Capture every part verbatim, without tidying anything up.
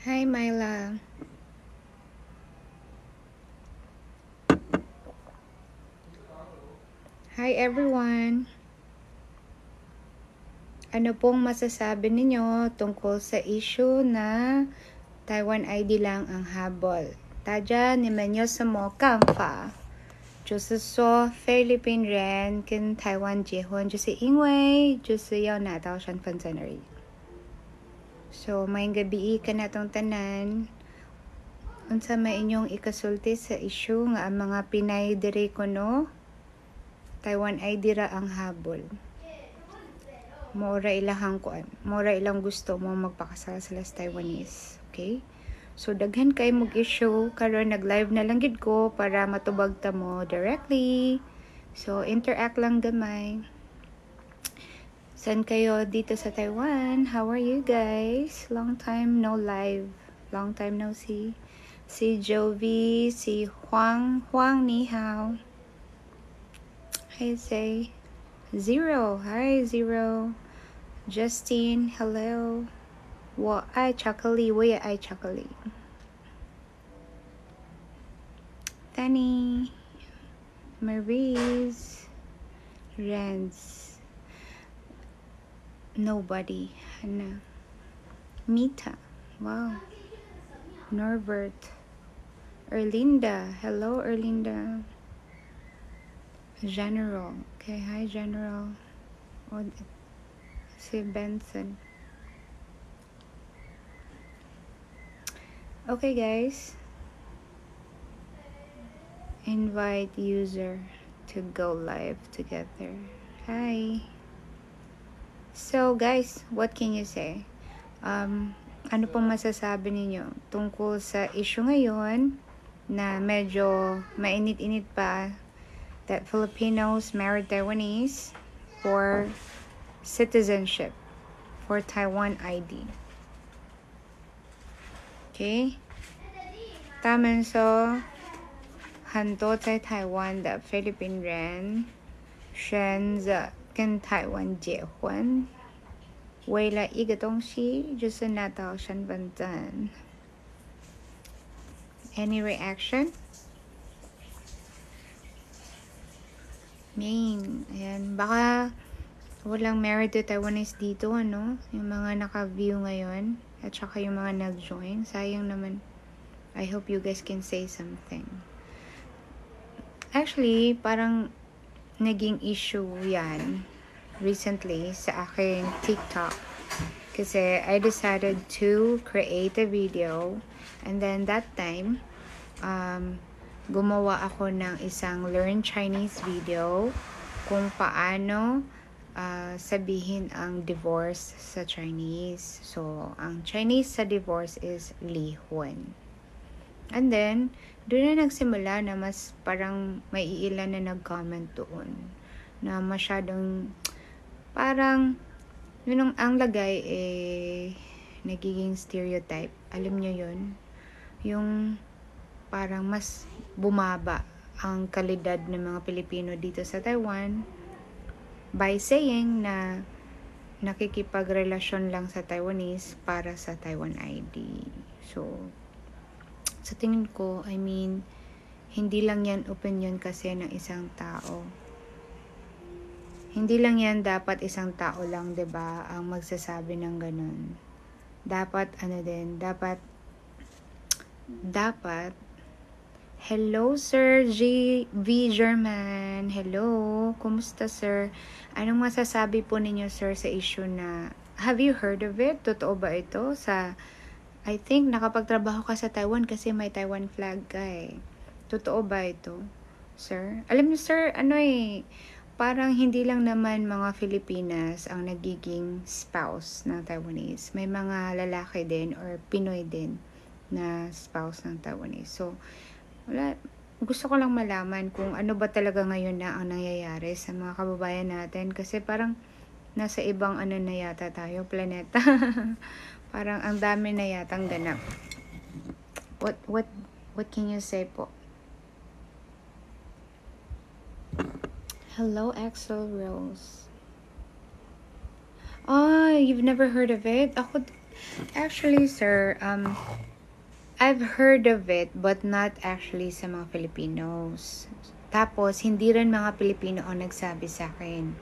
Hi, Myla. Hi, everyone. Ano pong masasabi ninyo tungkol sa issue na Taiwan I D lang ang habol? 大家你们有什么看法？就是说菲律宾人跟台湾结婚，就是因为就是要拿到身份证而已。So, mayong gabi ka na tong tanan. Unsa may inyong ikasulti sa issue nga ang mga Pinay diri kuno Taiwan I D ra ang habol. Mora ilahang kuan. Mora ilang gusto mo magpakasal sila sa Taiwanese. Okay? So, daghan kay mong issue. Karon nag-live na lang gid ko para matubag ta mo directly. So, interact lang gamay. San kayo dito sa Taiwan? How are you guys? Long time no live. Long time no see. Si Jovi, si Huang. Huang, ni hao. Hi, say. Zero. Hi, Zero. Justine, hello. 我爱巧克力，我也爱巧克力。Danny, Maurice, Renz, nobody, Hannah, Mita, wow, Norbert, Erlinda, hello Erlinda, General, okay, hi General, oh, si Benson. Okay guys, invite user to go live together. Hi. So guys, what can you say? Um, ano pong masasabi ninyo tungkol sa issue ngayon na medyo mainit-init pa that Filipinos married Taiwanese for citizenship, for Taiwan I D. Okay? 他们说很多在台湾的菲律宾人选择跟台湾结婚，为了一个东西，就是拿到身份证。Any reaction? Main. Ayan. Baka walang married to Taiwanese dito, ano? Yung mga naka-view ngayon. At saka yung mga nag-join. Sayang naman. I hope you guys can say something. Actually, parang naging issue yan recently sa aking TikTok. Kasi I decided to create a video. And then that time, um, gumawa ako ng isang Learn Chinese video kung paano uh, sabihin ang divorce sa Chinese. So, ang Chinese sa divorce is li huan. And then, doon na nagsimula na mas parang may iilan na nag-comment doon na masyadong parang yun ang, ang lagay eh nagiging stereotype. Alam nyo yun? Yung parang mas bumaba ang kalidad ng mga Pilipino dito sa Taiwan by saying na nakikipagrelasyon lang sa Taiwanese para sa Taiwan I D. So, sa tingin ko, I mean, hindi lang yan opinion kasi ng isang tao. Hindi lang yan dapat isang tao lang, 'di ba, ang magsasabi ng ganun. Dapat ano din, dapat dapat hello Sir G V German. Hello, kumusta sir? Anong masasabi po ninyo sir sa issue na have you heard of it? Totoo ba ito sa I think nakapagtrabaho ka sa Taiwan kasi may Taiwan flag ka eh. Totoo ba ito, sir? Alam niyo sir, ano eh parang hindi lang naman mga Filipinas ang nagiging spouse ng Taiwanese. May mga lalaki din or Pinoy din na spouse ng Taiwanese. So, wala, gusto ko lang malaman kung ano ba talaga ngayon na ang nangyayari sa mga kababayan natin. Kasi parang nasa ibang ano na yata tayo, planeta. Parang ang dami na yatang ganap. What, what, what can you say po? Hello, Axel Rose. Oh, you've never heard of it? Ako, Actually, sir, um, I've heard of it, but not actually sa mga Filipinos. Tapos, hindi rin mga Pilipino ang nagsabi sa akin.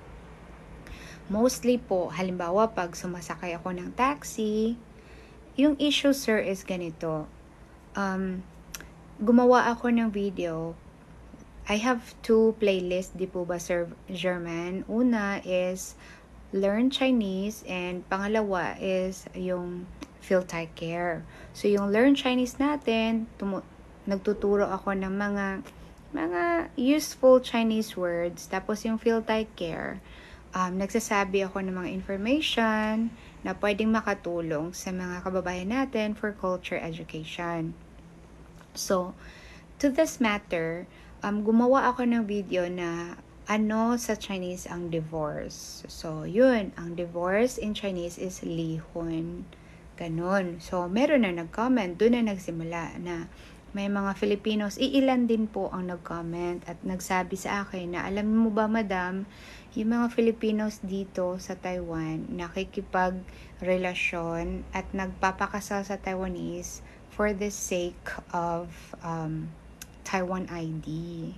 Mostly po, halimbawa, pag sumasakay ako ng taxi, yung issue, sir, is ganito. Um, gumawa ako ng video. I have two playlists, di po ba, Sir German? Una is Learn Chinese, and pangalawa is yung Feel Thai Care. So, yung Learn Chinese natin, tumu- nagtuturo ako ng mga mga useful Chinese words. Tapos yung Feel Thai Care, um, nagsasabi ako ng mga information na pwedeng makatulong sa mga kababayan natin for culture education. So, to this matter, um, gumawa ako ng video na ano sa Chinese ang divorce. So, yun, ang divorce in Chinese is lihon. Ganon. So, meron na nag-comment. Doon na nagsimula na may mga Filipinos, iilan din po ang nag-comment at nagsabi sa akin na, alam mo ba, madam, yung mga Filipinos dito sa Taiwan, nakikipag-relasyon at nagpapakasal sa Taiwanese for the sake of um, Taiwan I D.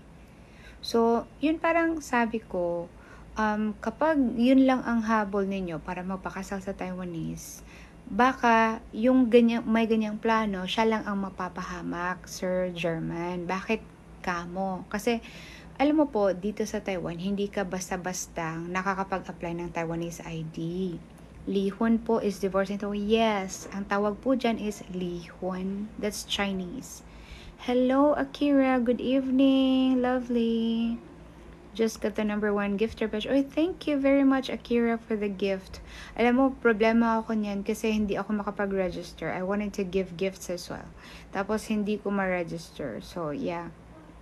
So, yun parang sabi ko, um, kapag yun lang ang habol ninyo para magpakasal sa Taiwanese, baka yung ganyang, may ganyang plano, siya lang ang mapapahamak, Sir German. Bakit kamo? Kasi, alam mo po, dito sa Taiwan, hindi ka basta-basta nakakapag-apply ng Taiwanese I D. Lihon po is divorce into yes. Ang tawag po dyan is lihon. That's Chinese. Hello, Akira. Good evening. Lovely. Just got the number one gifter page. Oh, thank you very much, Akira, for the gift. Alam mo, problema ako niyan kasi hindi ako makapag-register. I wanted to give gifts as well. Tapos, hindi ko ma-register. So, yeah.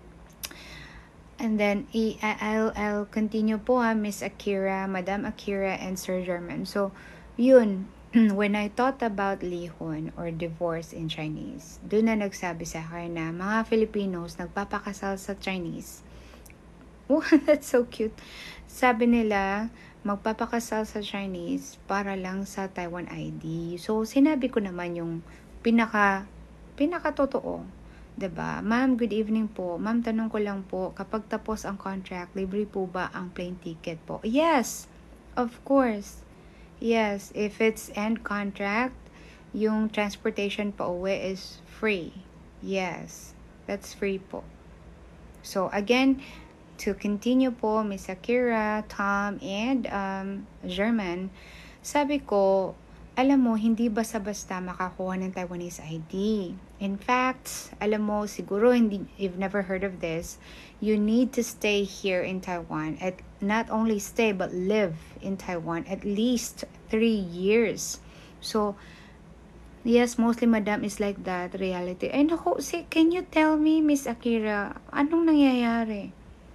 And then, I'll, I'll continue po ha, Miss Akira, Madam Akira, and Sir German. So, yun, when I thought about lihon or divorce in Chinese, doon na nagsabi sa akin na mga Filipinos nagpapakasal sa Chinese. Oh, that's so cute. Sabi nila, magpapakasal sa Chinese para lang sa Taiwan I D. So, sinabi ko naman yung pinaka, pinaka totoo. Diba? Ma'am, good evening po. Ma'am, tanong ko lang po, kapag tapos ang contract, libre po ba ang plane ticket po? Yes, of course. Yes, if it's end contract, yung transportation pa uwi is free. Yes, that's free po. So, again, to continue po, Miss Akira, Tom, and um, German, sabi ko, alam mo, hindi basta-basta makakuha ng Taiwanese I D. In fact, alam mo, siguro hindi, you've never heard of this, you need to stay here in Taiwan. At not only stay, but live in Taiwan at least three years. So, yes, mostly madam is like that reality. And ako, say, can you tell me, Miss Akira, anong nangyayari?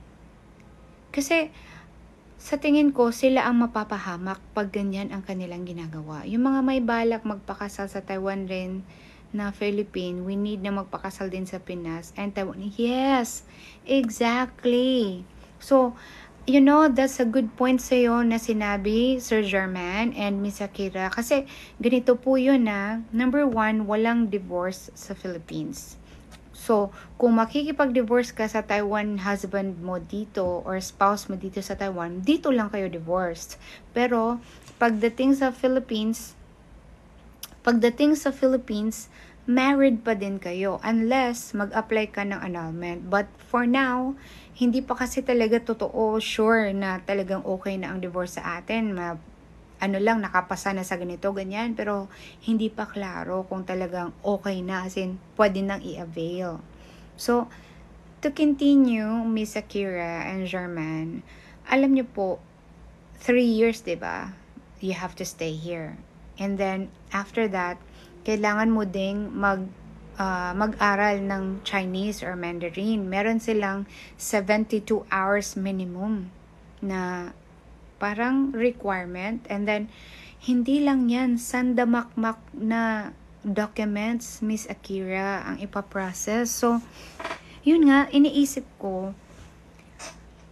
Kasi, sa tingin ko, sila ang mapapahamak pag ganyan ang kanilang ginagawa. Yung mga may balak magpakasal sa Taiwan rin na Philippine, we need na magpakasal din sa Pinas and Taiwan. Yes, exactly. So, you know, that's a good point sa'yo na sinabi, Sir German and Miss Akira. Kasi ganito po yun na, number one, walang divorce sa Philippines. So, kung makikipag-divorce ka sa Taiwan husband mo dito or spouse mo dito sa Taiwan, dito lang kayo divorced. Pero, pagdating sa Philippines, pagdating sa Philippines, married pa din kayo unless mag-apply ka ng annulment. But for now, hindi pa kasi talaga totoo sure na talagang okay na ang divorce sa atin. Ma ano lang, nakapasa na sa ganito, ganyan, pero hindi pa klaro kung talagang okay na, as in, pwede nang i-avail. So, to continue, Miss Akira and German, alam niyo po, three years, diba? You have to stay here. And then, after that, kailangan mo ding mag, uh, mag-aral ng Chinese or Mandarin. Meron silang seventy-two hours minimum na parang requirement. And then, hindi lang yan, sandamakmak na documents, Miss Akira, ang ipaprocess. So, yun nga, iniisip ko,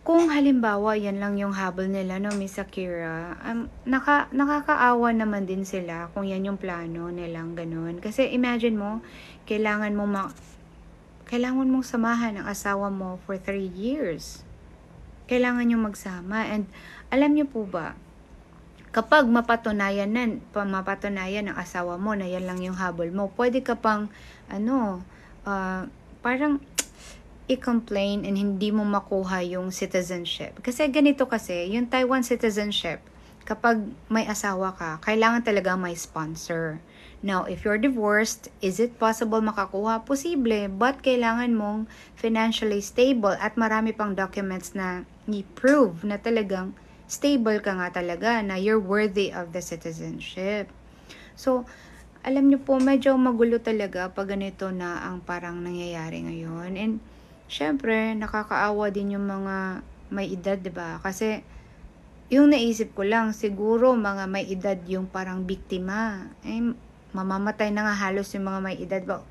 kung halimbawa yan lang yung habol nila, no, Miss Akira, um, naka, nakakaawa naman din sila kung yan yung plano nilang ganun. Kasi imagine mo, kailangan mo ma kailangan mong samahan ang asawa mo for three years. Kailangan nyo magsama. And alam nyo po ba, kapag mapatunayan na, mapatunayan ng asawa mo na yan lang yung habol mo, pwede ka pang, ano, uh, parang i-complain and hindi mo makuha yung citizenship. Kasi ganito kasi, yung Taiwan citizenship, kapag may asawa ka, kailangan talaga may sponsor. Now, if you're divorced, is it possible makakuha? Posible, but kailangan mong financially stable at marami pang documents na i-prove na talagang stable ka nga talaga, na you're worthy of the citizenship. So, alam niyo po, medyo magulo talaga pag ganito na ang parang nangyayari ngayon. And, syempre, nakakaawa din yung mga may edad, diba? Kasi, yung naisip ko lang, siguro mga may edad yung parang biktima. Eh, mamamatay na nga halos yung mga may edad. Ba?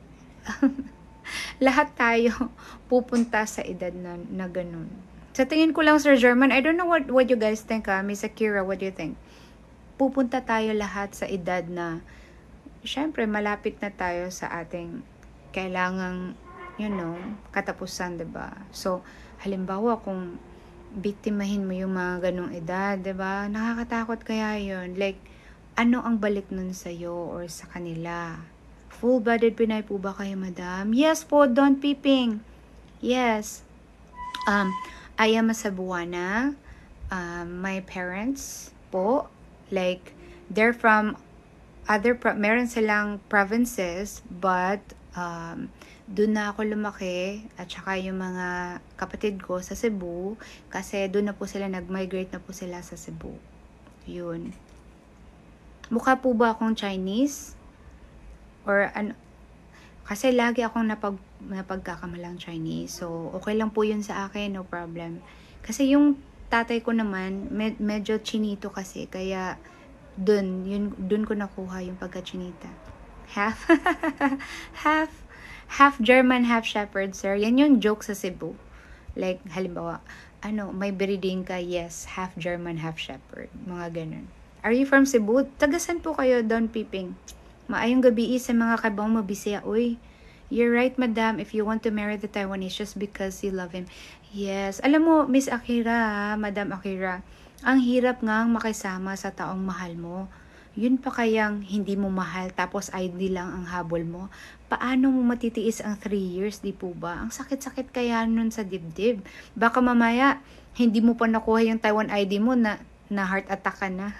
Lahat tayo pupunta sa edad na, na ganun. Sa tingin ko lang, Sir German, I don't know what, what you guys think, ha? Miss Akira, what do you think? Pupunta tayo lahat sa edad na, syempre, malapit na tayo sa ating kailangang, you know, katapusan, diba? So, halimbawa, kung biktimahin mo yung mga ganong edad, diba? Nakakatakot kaya yun. Like, ano ang balik nun sa'yo or sa kanila? Full-blooded Pinay po ba kayo, madam? Yes po, Don Piping. Yes. Um, I am a Cebuana. Um, my parents po, like, they're from other, pro- meron silang provinces, but, um, doon na ako lumaki, at saka yung mga kapatid ko sa Cebu, kasi doon na po sila, nag-migrate na po sila sa Cebu. Yun. Mukha po ba akong Chinese? Or ano? Kasi lagi akong napag, napagkakamalang Chinese. So, okay lang po yun sa akin, no problem. Kasi yung tatay ko naman, med- medyo chinito kasi, kaya dun, yun, dun ko nakuha yung pagka-chinita. Half? half? Half German, half Shepherd, sir. Yan yung joke sa Cebu. Like, halimbawa, ano, may breeding ka, yes, half German, half Shepherd. Mga ganun. Are you from Cebu? Tagasan po kayo, Don Piping. Maayong gabi sa mga kabang mabisaya. Uy, you're right, madam, if you want to marry the Taiwanese just because you love him. Yes. Alam mo, Miss Akira, Madam Akira, ang hirap ngang makisama sa taong mahal mo. Yun pa kayang hindi mo mahal tapos I D lang ang habol mo. Paano mo matitiis ang three years, di po ba? Ang sakit-sakit kaya nun sa dibdib. Baka mamaya, hindi mo pa nakuha yung Taiwan I D mo na, na heart attack ka na.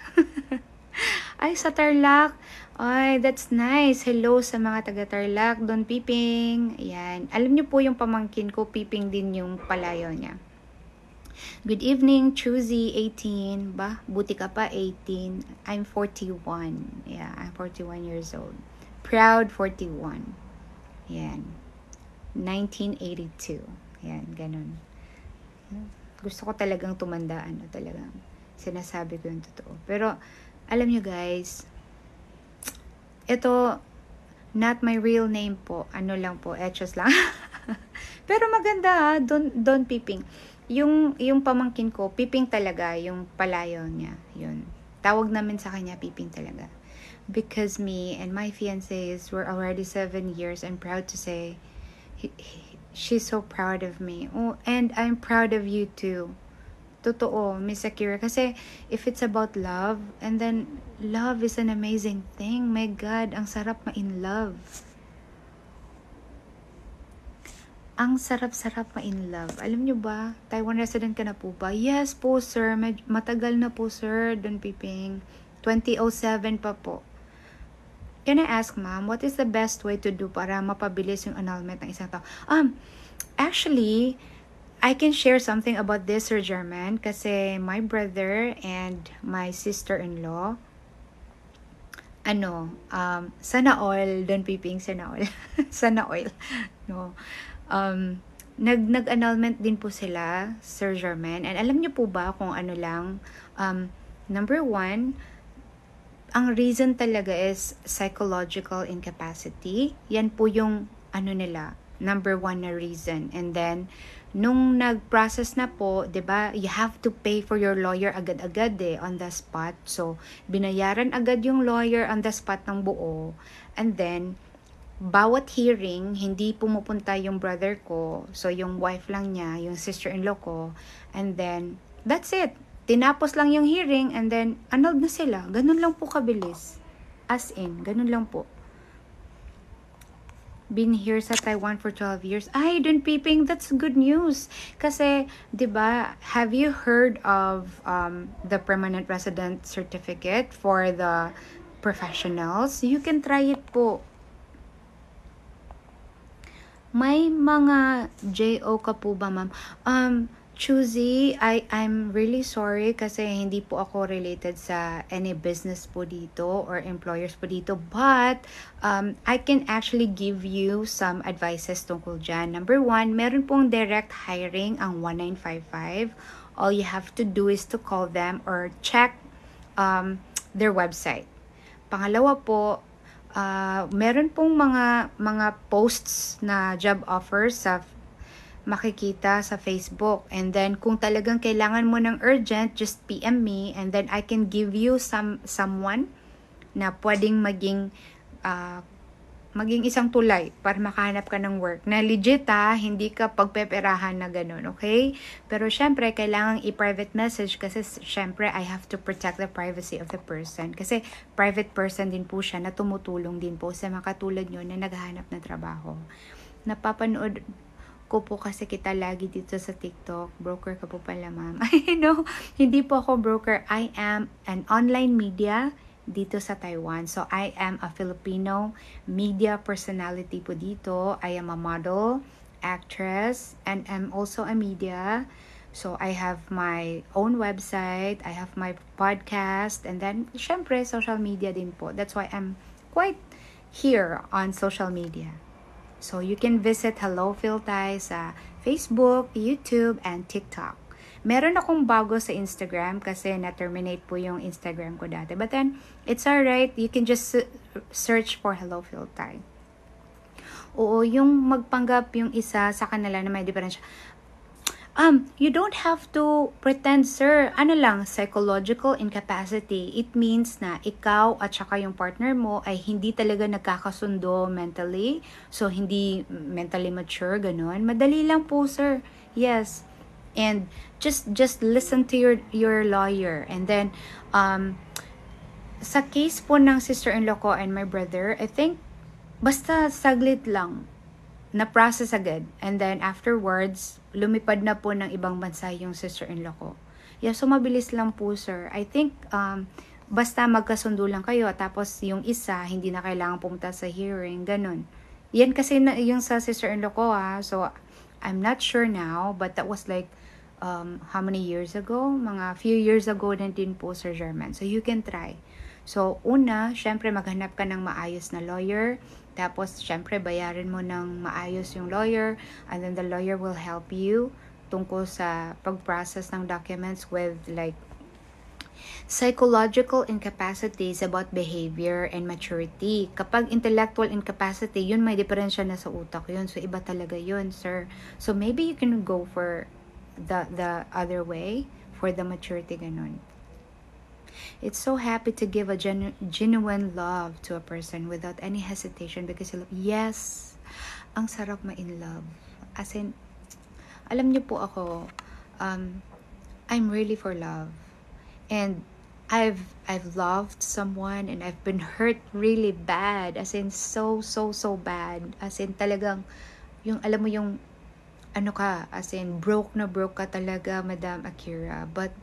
Ay, sa Tarlac. Ay, that's nice. Hello sa mga taga-Tarlac. Don Piping. Ayan. Alam niyo po yung pamangkin ko, Piping din yung palayo niya. Good evening, Chuzy, eighteen. Ba? Buti ka pa, eighteen. I'm forty-one. Yeah, I'm forty-one years old. Proud forty-one. Ayan. nineteen eighty-two. Ayan, ganun. Gusto ko talagang tumandaan. No? Talagang sinasabi ko yung totoo. Pero, alam nyo guys, ito, not my real name po. Ano lang po, etchos lang. Pero maganda ha, Don, Don Piping. Yung, yung pamangkin ko, Piping talaga, yung palayo niya. Yun. Tawag namin sa kanya, Piping talaga. Because me and my fiancés were already seven years, I'm proud to say, he, he, she's so proud of me. Oh, and I'm proud of you too. Totoo, Miss Akira. Kasi, if it's about love, and then, love is an amazing thing. My God, ang sarap ma-in love. Ang sarap-sarap ma-in love. Alam nyo ba, Taiwan resident ka na po ba? Yes po, sir. Matagal na po, sir, Don Piping. twenty oh seven pa po. Can I ask, ma'am, what is the best way to do para mapabilis yung annulment ng isang tao? Um, actually, I can share something about this, Sir German, kasi my brother and my sister-in-law, ano, um, sana all, Don Piping, sana all, sana all, no, um, nag, nag-annulment din po sila, Sir German, and alam niyo po ba kung ano lang, um, number one, ang reason talaga is psychological incapacity, yan po yung, ano nila, number one na reason, and then, Nung nag-process na po, 'di ba, you have to pay for your lawyer agad-agad eh, on the spot. So, binayaran agad yung lawyer on the spot ng buo. And then, bawat hearing, hindi pumupunta yung brother ko. So, yung wife lang niya, yung sister-in-law ko. And then, that's it. Tinapos lang yung hearing and then, annulled na sila. Ganun lang po kabilis. As in, ganun lang po. Been here sa Taiwan for twelve years. Ay, Dun Piping, that's good news. Kasi, di ba, have you heard of um, the permanent resident certificate for the professionals? You can try it po. May mga J O ka po ba, ma'am? Um, Choosy, I, I'm really sorry kasi hindi po ako related sa any business po dito or employers po dito. But, um, I can actually give you some advices tungkol dyan. Number one, meron pong direct hiring ang one nine five five. All you have to do is to call them or check um, their website. Pangalawa po, uh, meron pong mga, mga posts na job offers sa makikita sa Facebook. And then, kung talagang kailangan mo ng urgent, just P M me and then I can give you some someone na pwedeng maging uh, maging isang tulay para makahanap ka ng work. Na legit ha, hindi ka pagpeperahan na ganun, okay? Pero syempre, kailangan i-private message kasi syempre, I have to protect the privacy of the person. Kasi private person din po siya na tumutulong din po sa mga katulad nyo na naghahanap ng trabaho. Napapanood ko po kasi kita lagi dito sa TikTok. Broker ka po pala, ma'am. I know, hindi po ako broker. I am an online media dito sa Taiwan. So, I am a Filipino media personality po dito. I am a model, actress, and I'm also a media. So, I have my own website. I have my podcast. And then, syempre, social media din po. That's why I'm quite here on social media. So, you can visit Hello Phil Thai sa Facebook, YouTube, and TikTok. Meron akong bago sa Instagram kasi na-terminate po yung Instagram ko dati. But then, it's alright. You can just search for Hello Phil Thai. Oo, yung magpanggap yung isa sa kanila na may diferensya. Um, you don't have to pretend, sir. Ano lang, psychological incapacity. It means na ikaw at saka yung partner mo ay hindi talaga nagkakasundo mentally. So, hindi mentally mature, ganun. Madali lang po, sir. Yes. And just just listen to your your lawyer. And then, um, sa case po ng sister-in-law ko and my brother, I think, basta saglit lang. Na-process agad. And then, afterwards, lumipad na po ng ibang bansa yung sister-in-law ko. Yeah, so mabilis lang po, sir. I think, um, basta magkasundo lang kayo, tapos yung isa, hindi na kailangan pumunta sa hearing, ganun. Yan kasi na, yung sa sister-in-law ko, ha. So, I'm not sure now, but that was like, um, how many years ago? Mga few years ago na din po, Sir German. So, you can try. So, una, syempre, maghanap ka ng maayos na lawyer. Tapos, syempre, bayarin mo ng maayos yung lawyer. And then, the lawyer will help you tungkol sa pag-process ng documents with, like, psychological incapacities about behavior and maturity. Kapag intellectual incapacity, yun may diferensya na sa utak yun. So, iba talaga yun, sir. So, maybe you can go for the, the other way, for the maturity, ganun. It's so happy to give a genu- genuine love to a person without any hesitation because you love. Yes, ang sarap ma-in love. As in, alam niyo po ako, um, I'm really for love. And I've I've loved someone and I've been hurt really bad. As in, so, so, so bad. As in, talagang, yung, alam mo yung, ano ka, as in, broke na broke ka talaga, Madam Akira. But,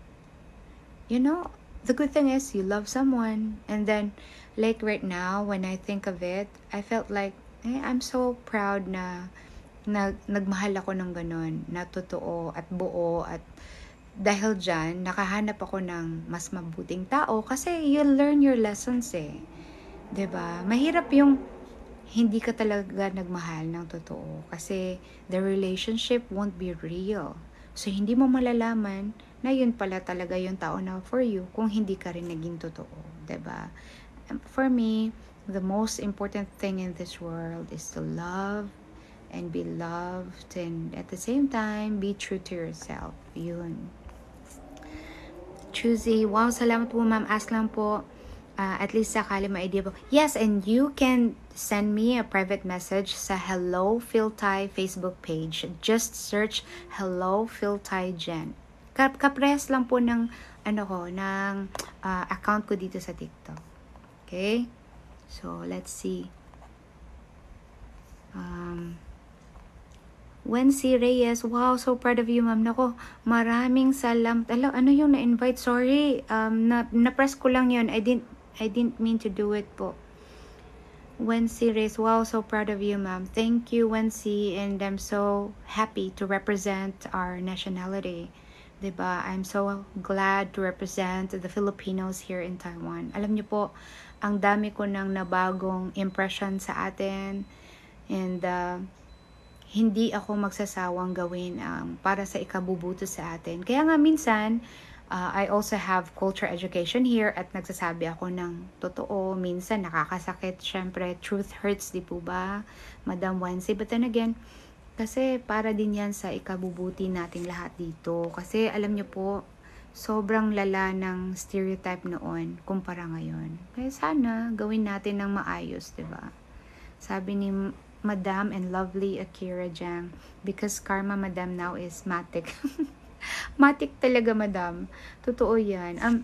you know, the good thing is you love someone, and then like right now when I think of it, I felt like eh, I'm so proud na, na nagmahal ako ng ganun, na totoo at buo, at dahil dyan nakahanap ako ng mas mabuting tao kasi you learn your lessons eh, 'di ba? Mahirap yung hindi ka talaga nagmahal ng totoo kasi the relationship won't be real. So hindi mo malalaman na yun pala talaga yung tao na for you kung hindi ka rin naging totoo, diba? For me, the most important thing in this world is to love and be loved, and at the same time, be true to yourself. Yun. Choosy, wow, salamat po ma'am. Ask lang po, uh, at least sakali ma-idea po. Yes, and you can send me a private message sa Hello Phil Thai Facebook page. Just search Hello Phil Thai Jen. Kap kaprehas lang po ng ano ko, ng uh, account ko dito sa TikTok. Okay? So, let's see. Um, Wency Reyes, wow, so proud of you, ma'am. Nako, maraming salamat. Alo, ano yung na-invite? Sorry, um, na, na-press ko lang yun. I didn't, I didn't mean to do it po. Wency Reyes, wow, so proud of you, ma'am. Thank you, Wency, and I'm so happy to represent our nationality. Diba? I'm so glad to represent the Filipinos here in Taiwan. Alam niyo po, ang dami ko nang nabagong impression sa atin, and uh, hindi ako magsasawang gawin ang um, para sa ikabubuto sa atin. Kaya nga minsan, uh, I also have culture education here at nagsasabi ako ng totoo. Minsan nakakasakit, syempre, truth hurts, di po ba, Madam Wency? But then again, kasi para din yan sa ikabubuti nating lahat dito. Kasi alam nyo po, sobrang lala ng stereotype noon kumpara ngayon. Kaya sana gawin natin ng maayos, di ba? Sabi ni Madam and lovely Akira Jang, because karma, Madam, now is matik. Matik talaga, Madam. Totoo yan. Um,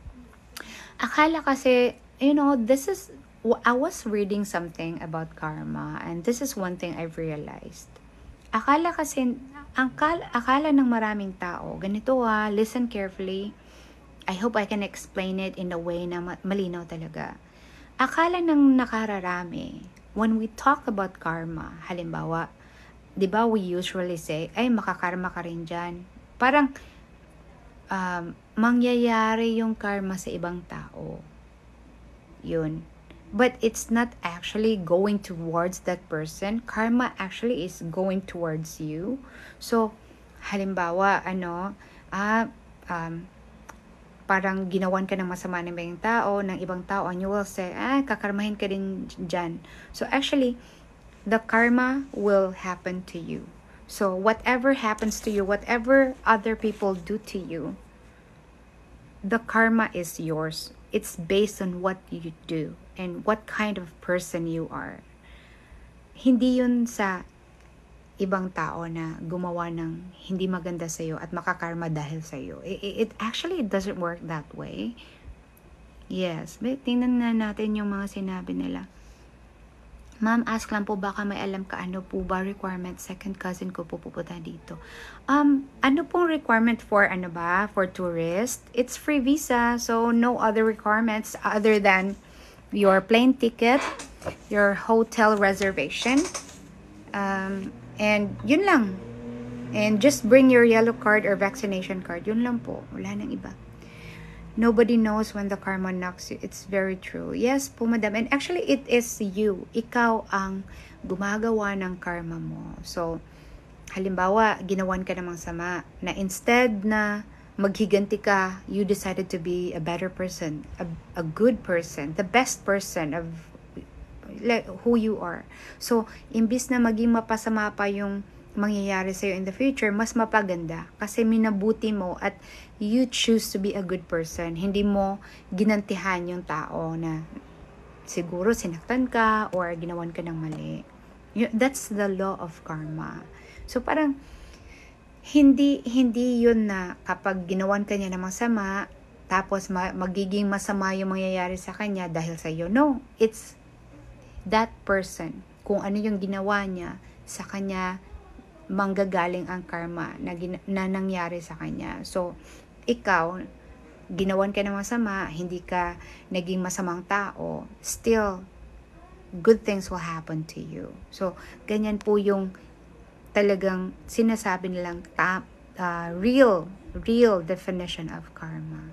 akala kasi, you know, this is, I was reading something about karma, and this is one thing I've realized. Akala kasi, ang akala, akala ng maraming tao, ganito ah, listen carefully. I hope I can explain it in a way na malinaw talaga. Akala ng nakararami, when we talk about karma, halimbawa, di ba we usually say, ay makakarma ka rin dyan. Parang, um, mangyayari yung karma sa ibang tao. Yun. But it's not actually going towards that person. Karma actually is going towards you. So, halimbawa, ano, ah, um, parang ginawan ka ng masama ng ibang tao, ng ibang tao, and you will say, ah, kakarmahin ka din dyan. So actually, the karma will happen to you. So whatever happens to you, whatever other people do to you, the karma is yours. It's based on what you do and what kind of person you are. Hindi yun sa ibang tao na gumawa ng hindi maganda sa iyo at makakarma dahil sa iyo. It, it actually it doesn't work that way. Yes, but tingnan na natin yung mga sinabi nila. Ma'am, ask lang po, baka may alam ka ano po ba requirement? Second cousin ko po pupunta dito. Um, ano pong requirement for ano ba? For tourist? It's free visa, so no other requirements other than your plane ticket, your hotel reservation, um, and yun lang. And just bring your yellow card or vaccination card. Yun lang po. Wala nang iba. Nobody knows when the karma knocks you. It's very true. Yes po, madam. And actually, it is you. Ikaw ang gumagawa ng karma mo. So, halimbawa, ginawan ka namang sama na instead na maghiganti ka, you decided to be a better person, a, a good person, the best person of like, who you are. So, imbis na maging mapasama pa yung mangyayari sa'yo in the future, mas mapaganda kasi minabuti mo at you choose to be a good person. Hindi mo ginantihan yung tao na siguro sinaktan ka or ginawan ka ng mali. That's the law of karma. So parang hindi hindi yun na kapag ginawan ka niya ng masama tapos ma- magiging masama yung mangyayari sa kanya dahil sa iyo. No, it's that person. Kung ano yung ginawa niya sa kanya, manggagaling ang karma na, gina- na nangyari sa kanya. So, ikaw, ginawan ka ng masama, hindi ka naging masamang tao, still, good things will happen to you. So, ganyan po yung talagang sinasabi nilang ta- uh, real, real definition of karma.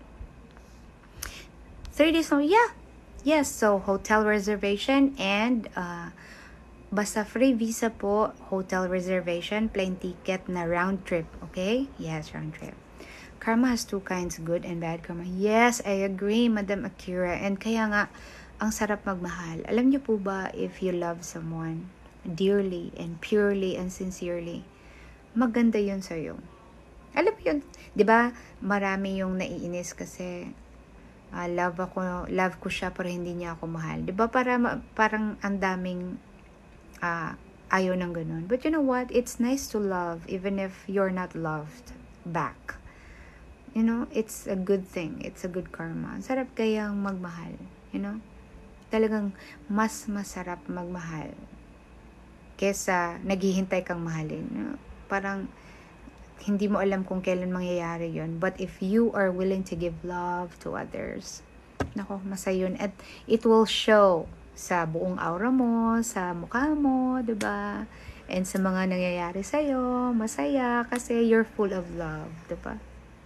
Three days, so yeah. Yes, so hotel reservation and uh, basta free visa po, hotel reservation, plane ticket na round trip, okay? Yes, round trip. Karma has two kinds, good and bad karma. Yes, I agree, Madam Akira. And kaya nga, ang sarap magmahal. Alam niyo po ba, if you love someone, dearly and purely and sincerely, maganda yun sa'yo. Alam mo yun, di ba marami yung naiinis kasi uh, love ako, love ko siya pero hindi niya ako mahal. Di ba para, parang ang daming uh, ayaw ng ganun. But you know what? It's nice to love even if you're not loved back. You know, it's a good thing. It's a good karma. Sarap kayang magmahal. You know? Talagang mas masarap magmahal kesa naghihintay kang mahalin. You know? Parang hindi mo alam kung kailan mangyayari yon. But if you are willing to give love to others, nako, masaya yun. At it will show sa buong aura mo, sa mukha mo, diba? And sa mga nangyayari sa'yo, masaya kasi you're full of love, diba?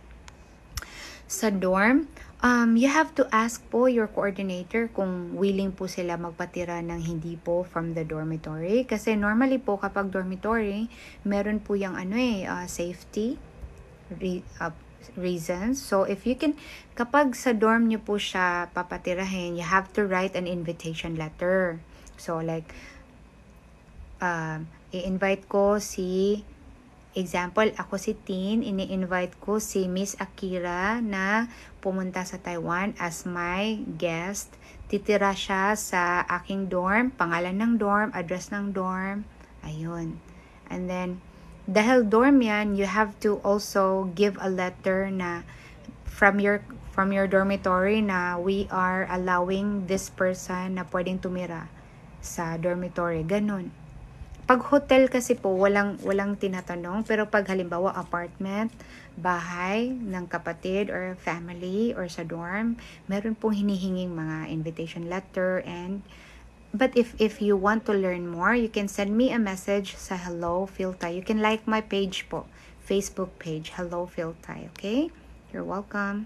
Sa dorm, um, you have to ask po your coordinator kung willing po sila magpatira ng hindi po from the dormitory. Kasi normally po kapag dormitory, meron po yung ano eh, uh, safety re- uh, reasons. So if you can, kapag sa dorm nyo po siya papatirahin, you have to write an invitation letter. So like, uh, i-invite ko si example, ako si Tin, ini-invite ko si Miss Akira na pumunta sa Taiwan as my guest. Titira siya sa aking dorm, pangalan ng dorm, address ng dorm, ayun. And then, dahil dorm yan, you have to also give a letter na from your from your dormitory na we are allowing this person na pwedeng tumira sa dormitory. Ganun. Pag hotel kasi po, walang, walang tinatanong. Pero pag halimbawa apartment, bahay ng kapatid or family or sa dorm, meron pong hinihinging mga invitation letter. And but if if you want to learn more, you can send me a message sa Hello Philtay. You can like my page po, Facebook page, Hello Philtay. Okay? You're welcome.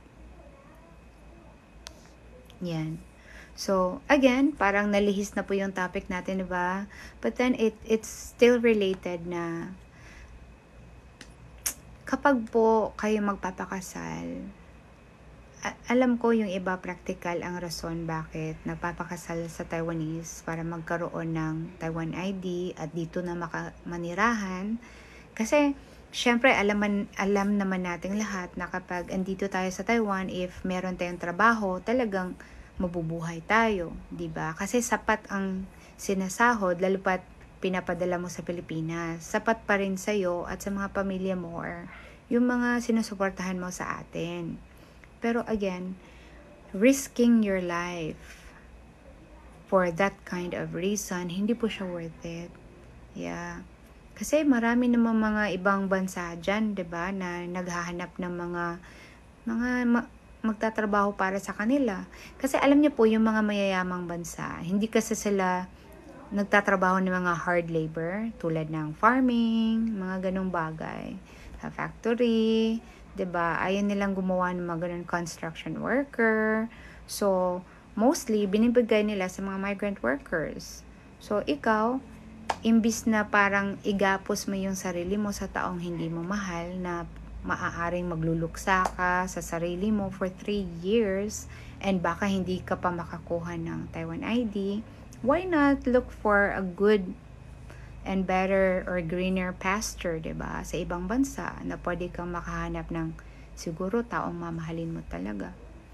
Yan. So, again, parang nalihis na po yung topic natin, diba? But then, it it's still related na kapag po kayo magpapakasal, a- alam ko yung iba practical ang rason bakit nagpapakasal sa Taiwanese para magkaroon ng Taiwan I D at dito na maka- manirahan. Kasi, syempre, alam, man, alam naman nating lahat na kapag andito tayo sa Taiwan, if meron tayong trabaho, talagang mabubuhay tayo, 'di ba? Kasi sapat ang sinasahod lalo pat pinapadala mo sa Pilipinas. Sapat pa rin sa iyo at sa mga pamilya mo or yung mga sinusuportahan mo sa atin. Pero again, risking your life for that kind of reason, hindi po siya worth it. Yeah. Kasi marami namang mga ibang bansa diyan, 'di ba, na naghahanap ng mga mga ma- magtatrabaho para sa kanila. Kasi alam niyo po, yung mga mayayamang bansa, hindi kasi sila nagtatrabaho ng mga hard labor, tulad ng farming, mga ganong bagay, sa factory, 'di ba? Ayaw nilang gumawa ng mga ganong construction worker. So, mostly, binibigay nila sa mga migrant workers. So, ikaw, imbis na parang igapos mo yung sarili mo sa taong hindi mo mahal, na maaaring magluluksa ka sa sarili mo for three years and baka hindi ka pa makakuha ng Taiwan I D, why not look for a good and better or greener pasture, diba? Sa ibang bansa na pwede kang makahanap ng siguro taong mamahalin mo talaga.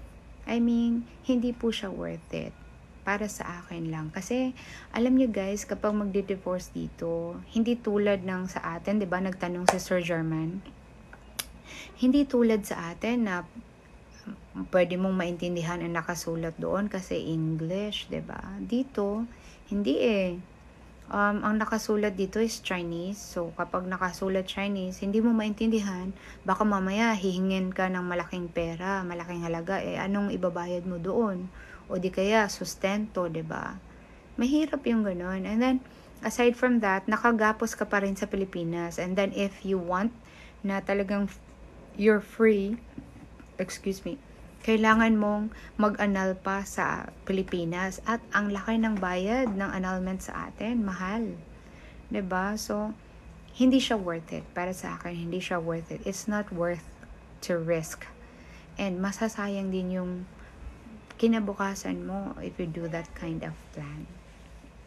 I mean, hindi po siya worth it. Para sa akin lang. Kasi, alam nyo guys, kapag magdi-divorce dito, hindi tulad ng sa atin, diba? Nagtanong si Sir German, hindi tulad sa atin na pwede mong maintindihan ang nakasulat doon kasi English, 'di ba? Dito, hindi eh. Um, ang nakasulat dito is Chinese. So, kapag nakasulat Chinese, hindi mo maintindihan, baka mamaya hihingin ka ng malaking pera, malaking halaga, eh anong ibabayad mo doon? O di kaya sustento, 'di ba? Mahirap yung ganun. And then, aside from that, nakagapos ka pa rin sa Pilipinas. And then, if you want na talagang you're free, excuse me, kailangan mong mag-annul pa sa Pilipinas at ang laki ng bayad ng annulment sa atin, mahal. 'Di ba? So, hindi siya worth it. Para sa akin, hindi siya worth it. It's not worth to risk. And masasayang din yung kinabukasan mo if you do that kind of plan.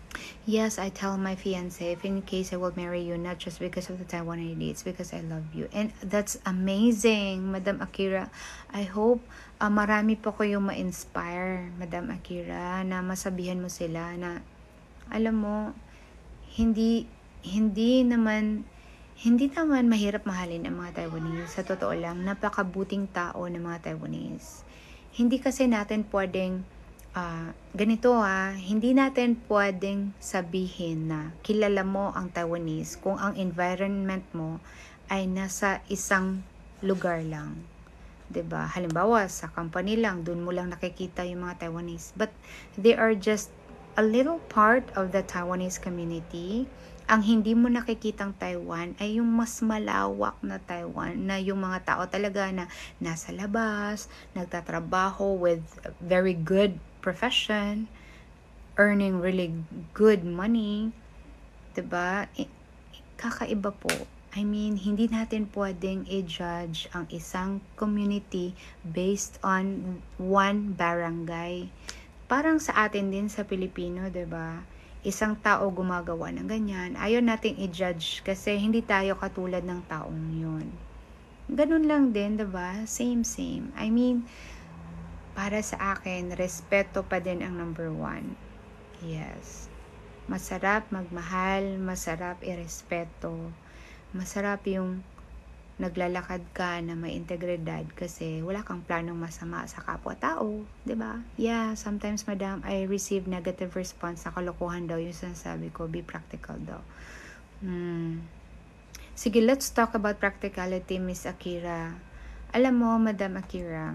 Yes, I tell my fiance, if in case I will marry you, not just because of the Taiwanese, it's because I love you. And that's amazing, Madam Akira. I hope uh, marami po kayong ma-inspire, Madam Akira, na masabihan mo sila na, alam mo, hindi, hindi naman, hindi naman mahirap mahalin ang mga Taiwanese. Sa totoo lang, napakabuting tao ng mga Taiwanese. Hindi kasi natin pwedeng Uh, ganito ah, hindi natin pwedeng sabihin na kilala mo ang Taiwanese kung ang environment mo ay nasa isang lugar lang. 'Di ba? Halimbawa, sa company lang, doon mo lang nakikita yung mga Taiwanese. But they are just a little part of the Taiwanese community. Ang hindi mo nakikitang Taiwan ay yung mas malawak na Taiwan, na yung mga tao talaga na nasa labas, nagtatrabaho with very good profession, earning really good money, 'di ba? Kakaiba po. I mean, hindi natin pwedeng i-judge ang isang community based on one barangay. Parang sa atin din sa Pilipino, 'di ba? Isang tao gumagawa ng ganyan, ayaw nating i-judge kasi hindi tayo katulad ng taong 'yun. Ganun lang din, 'di ba? Same same. I mean, para sa akin, respeto pa din ang number one. Yes. Masarap magmahal, masarap irespeto. Masarap yung naglalakad ka na may integridad kasi wala kang planong masama sa kapwa-tao, 'di ba? Yeah, sometimes madam, I receive negative response sa kalokohan daw yung sinasabi ko, be practical daw. Hmm. Sige, let's talk about practicality, Miss Akira. Alam mo, Madam Akira,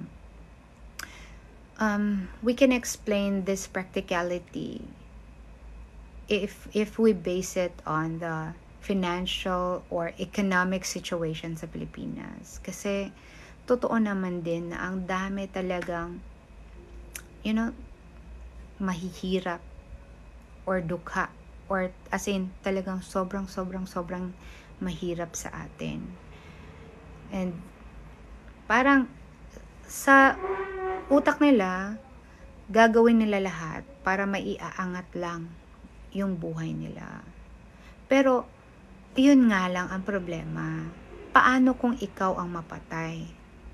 um, we can explain this practicality if if we base it on the financial or economic situation sa Pilipinas. Kasi, totoo naman din na ang dami talagang, you know, mahihirap or dukha or as in talagang sobrang sobrang sobrang mahirap sa atin. And parang sa utak nila, gagawin nila lahat para maiaangat lang yung buhay nila. Pero, yun nga lang ang problema. Paano kung ikaw ang mapatay?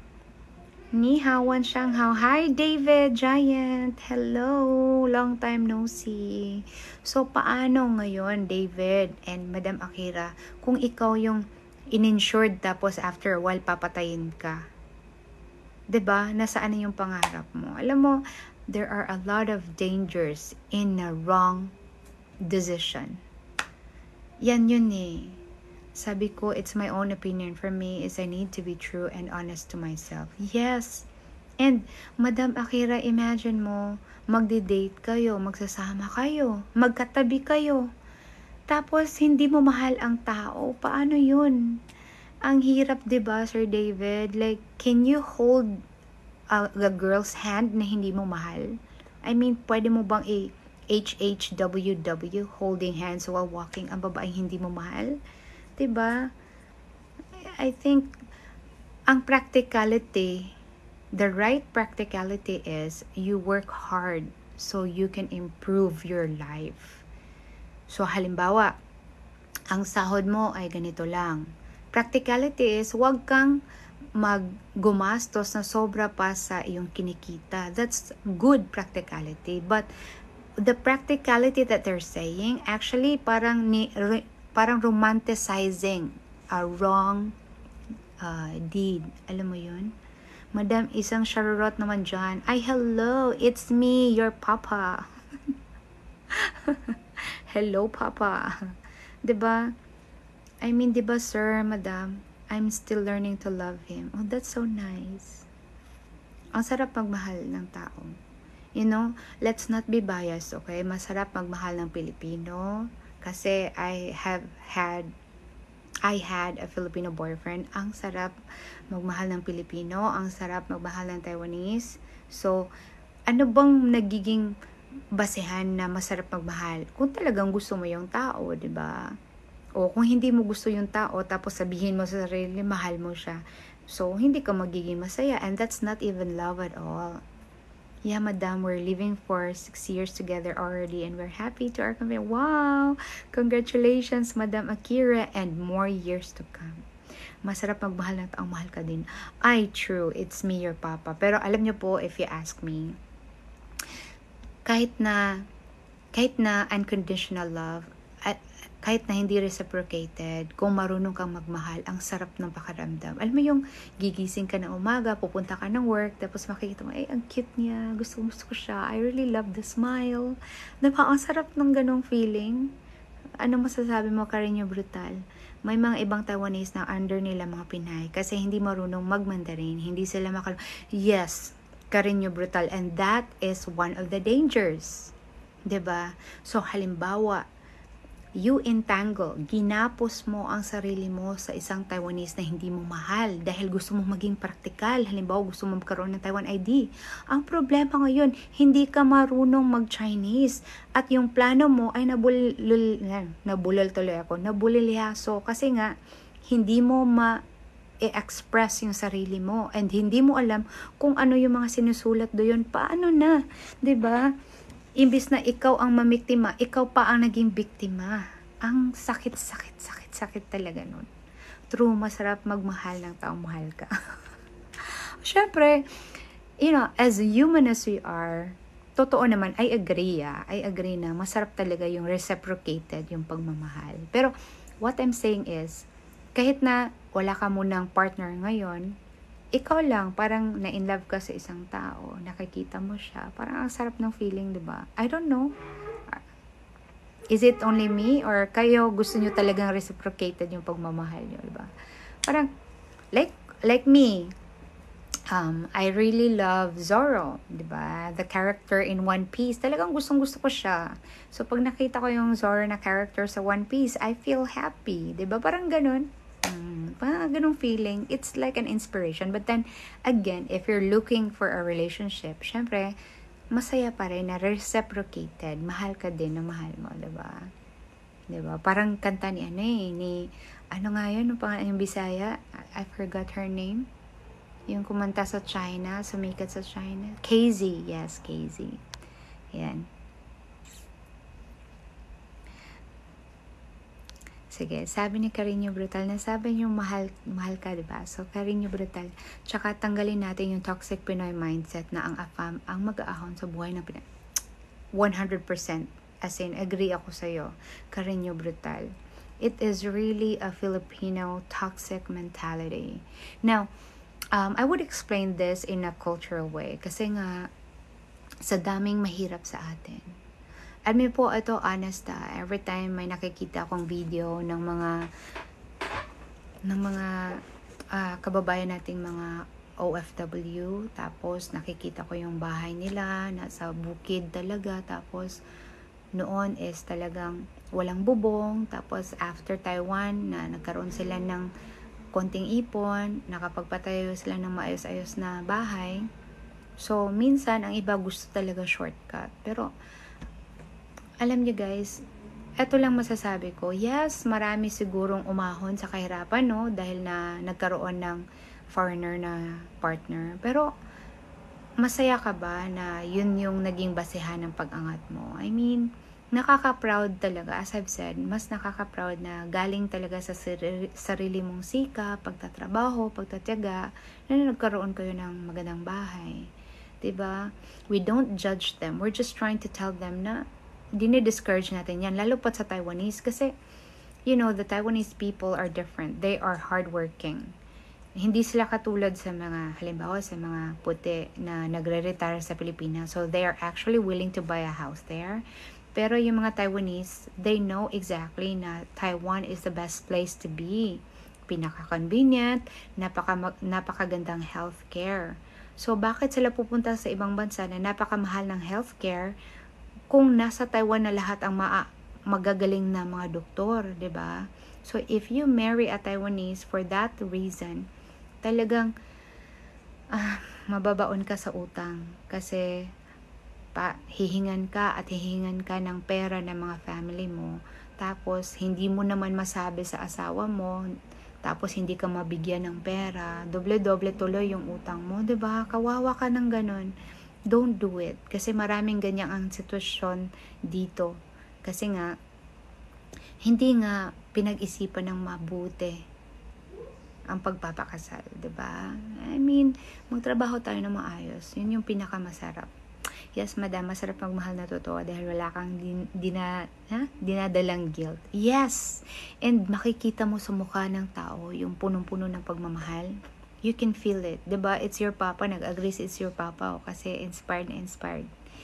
Ni hao, Wan Shanghao. Hi, David Giant. Hello. Long time no see. So, paano ngayon, David and Madam Akira, kung ikaw yung ininsured tapos after a while papatayin ka? 'Di ba? Nasaan na yung pangarap mo? Alam mo, there are a lot of dangers in a wrong decision. Yan yun eh. Sabi ko, it's my own opinion. For me, is I need to be true and honest to myself. Yes. And, Madam Akira, imagine mo, magde-date kayo, magsasama kayo, magkatabi kayo. Tapos, hindi mo mahal ang tao. Paano yun? Ang hirap, diba, Sir David? Like, can you hold a, a girl's hand na hindi mo mahal? I mean, pwede mo bang i- H H W W, holding hands while walking, ang babaeng hindi mo mahal? Diba? I think, ang practicality, the right practicality is, you work hard so you can improve your life. So, halimbawa, ang sahod mo ay ganito lang. Practicality is, wag kang maggumastos na sobra pa sa iyong kinikita. That's good practicality. But, the practicality that they're saying, actually, parang, ni, re, parang romanticizing a wrong uh, deed. Alam mo yun? Madam, isang charorot naman dyan. Ay, hello, it's me, your papa. Hello, papa. Diba? I mean, diba, sir, madam, I'm still learning to love him. Oh, that's so nice. Ang sarap magmahal ng tao. You know, let's not be biased, okay? Masarap magmahal ng Pilipino kasi I have had I had a Filipino boyfriend. Ang sarap magmahal ng Pilipino, ang sarap magmahal ng Taiwanese. So, ano bang nagiging basehan na masarap magmahal? Kung talagang gusto mo yung tao, 'di ba? O kung hindi mo gusto yung tao tapos sabihin mo sa sarili, mahal mo siya. So, hindi ka magiging masaya, and that's not even love at all. Yeah, madam, we're living for six years together already and we're happy to our company. Wow! Congratulations, Madam Akira, and more years to come. Masarap magmahal ng taong mahal ka din. Ay, true. It's me, your papa. Pero alam niyo po, if you ask me, kahit na, kahit na unconditional love, at kahit na hindi reciprocated, kung marunong kang magmahal, ang sarap ng pakaramdam. Alam mo yung gigising ka ng umaga, pupunta ka ng work, tapos makikita mo, ay, ang cute niya, gusto, gusto ko siya, I really love the smile. Diba, ang sarap ng ganong feeling. Ano masasabi mo, Carino Brutal? May mga ibang Taiwanese na under nila mga Pinay kasi hindi marunong mag-Mandarin, hindi sila makal... Yes, Carino Brutal, and that is one of the dangers. Diba? So, halimbawa, you entangle, ginapos mo ang sarili mo sa isang Taiwanese na hindi mo mahal dahil gusto mong maging praktikal. Halimbawa, gusto mong magkaroon ng Taiwan I D. Ang problema ngayon, hindi ka marunong mag-Chinese at yung plano mo ay nabulol, nabulol tuloy ako, nabulilyaso kasi nga, hindi mo ma i-express yung sarili mo and hindi mo alam kung ano yung mga sinusulat doon. Paano na? 'Di ba? Imbis na ikaw ang mamiktima, ikaw pa ang naging biktima. Ang sakit, sakit, sakit, sakit talaga nun. True, masarap magmahal ng taong mahal ka. Syempre, you know, as human as we are, totoo naman, I agree, ah. I agree na masarap talaga yung reciprocated, yung pagmamahal. Pero, what I'm saying is, kahit na wala ka munang partner ngayon, ikaw lang, parang na-in love ka sa isang tao, nakikita mo siya, parang ang sarap ng feeling, di ba? I don't know. Is it only me? Or kayo gusto nyo talagang reciprocated yung pagmamahal nyo, di ba? Parang, like, like me, um, I really love Zoro, di ba? The character in One Piece, talagang gustong gusto ko siya. So, pag nakita ko yung Zoro na character sa One Piece, I feel happy, di ba? Parang ganun. Um, parang ganung feeling, it's like an inspiration. But then, again, if you're looking for a relationship, syempre, masaya pa rin na reciprocated. Mahal ka din na mahal mo, diba? Diba? Parang kanta ni ano eh, ni, ano nga yun, yung pangalan yung Bisaya, I forgot her name. Yung kumanta sa China, sumikat sa China. K Z, yes, K Z. Yan. Sige, sabi ni Carino Brutal, na sabi niyo mahal, mahal ka, diba? So, Carino Brutal, tsaka tanggalin natin yung toxic Pinoy mindset na ang afam, ang mag-aahon sa buhay ng Pinoy. one hundred percent. As in, agree ako sa'yo, Carino Brutal. It is really a Filipino toxic mentality. Now, um, I would explain this in a cultural way. Kasi nga, sa daming mahirap sa atin, alam niyo po, ito, honest ah, every time may nakikita akong video ng mga ng mga uh, kababayan nating mga O F W, tapos nakikita ko yung bahay nila, nasa bukid talaga, tapos noon is talagang walang bubong, tapos after Taiwan, na nagkaroon sila ng konting ipon, nakapagpatayo sila ng maayos-ayos na bahay. So, minsan, ang iba gusto talaga shortcut. Pero, alam niyo guys, eto lang masasabi ko, yes, marami sigurong umahon sa kahirapan, no? Dahil na nagkaroon ng foreigner na partner. Pero, masaya ka ba na yun yung naging basehan ng pag-angat mo? I mean, nakaka-proud talaga. As I've said, mas nakaka-proud na galing talaga sa sarili, sarili mong sika, pagtatrabaho, pagtatyaga, na nagkaroon kayo ng magandang bahay. Diba? We don't judge them. We're just trying to tell them na dinidiscourage natin yan, lalo pa sa Taiwanese kasi, you know, the Taiwanese people are different. They are hardworking. Hindi sila katulad sa mga, halimbawa sa mga puti na nagre-retire sa Pilipinas. So, they are actually willing to buy a house there. Pero yung mga Taiwanese, they know exactly na Taiwan is the best place to be. Pinaka-convenient, napaka, napakagandang healthcare. So, bakit sila pupunta sa ibang bansa na napakamahal ng healthcare kung nasa Taiwan na lahat ang maa magagaling na mga doktor, 'di ba? So if you marry a Taiwanese for that reason, talagang ah, mababaon ka sa utang kasi pa hihingan ka at hihingan ka ng pera ng mga family mo. Tapos hindi mo naman masabi sa asawa mo, tapos hindi ka mabigyan ng pera, doble-doble tuloy yung utang mo, 'di ba? Kawawa ka ng ganun. don't do it. Kasi maraming ganyan ang sitwasyon dito. Kasi nga, hindi nga pinag-isipan ng mabuti ang pagpapakasal, diba? I mean, magtrabaho tayo ng maayos. Yun yung pinakamasarap. Yes, madam, masarap magmahal na totoo dahil wala kang din, dina, ha? dinadalang guilt. Yes! And makikita mo sa mukha ng tao yung punong-puno ng pagmamahal. You can feel it. Diba? It's your papa. Nag-agree it's your papa. O, kasi inspired na inspired.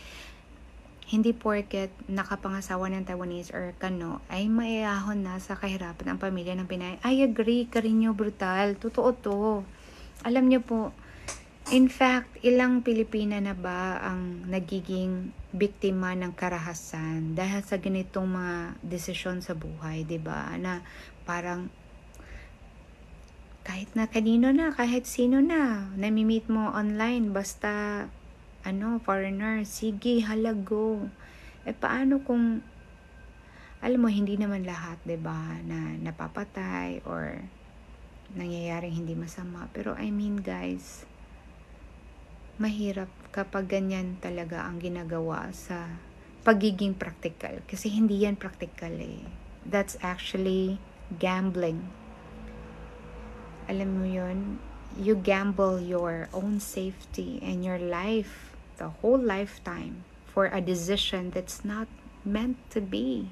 Hindi porket nakapangasawa ng Taiwanese or kano ay maiahon na sa kahirapan ang pamilya ng Pinay. I agree, Carino Brutal. Totoo to. Alam niyo po, in fact, ilang Pilipina na ba ang nagiging biktima ng karahasan dahil sa ganitong mga desisyon sa buhay, 'di ba? Na parang kahit na kanino na, kahit sino na, nami-meet mo online, basta ano, foreigner, sige, halago. Eh, paano kung, alam mo, hindi naman lahat, 'di ba, na napapatay or nangyayaring hindi masama. Pero I mean, guys, mahirap kapag ganyan talaga ang ginagawa sa pagiging practical. Kasi hindi yan practical eh. That's actually gambling. Alam mo yun? You gamble your own safety and your life, the whole lifetime, for a decision that's not meant to be.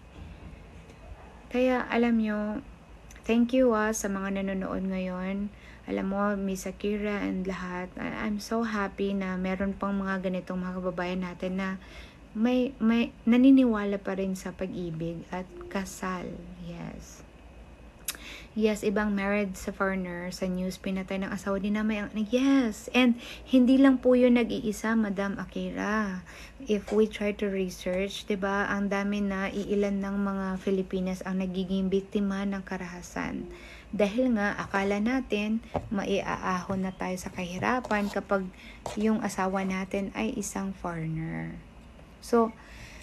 Kaya alam nyo, thank you ah, sa mga nanonood ngayon. Alam mo, Miss Akira and lahat, I'm so happy na meron pang mga ganitong mga kababayan natin na may, may naniniwala pa rin sa pag-ibig at kasal. Yes. Yes, ibang married sa foreigner sa news, pinatay ng asawa din na may, yes, and hindi lang po yun nag-iisa, Madam Akira. If we try to research, diba, ang dami na iilan ng mga Filipinas ang nagiging biktima ng karahasan. Dahil nga, akala natin, maiaahon na tayo sa kahirapan kapag yung asawa natin ay isang foreigner. So,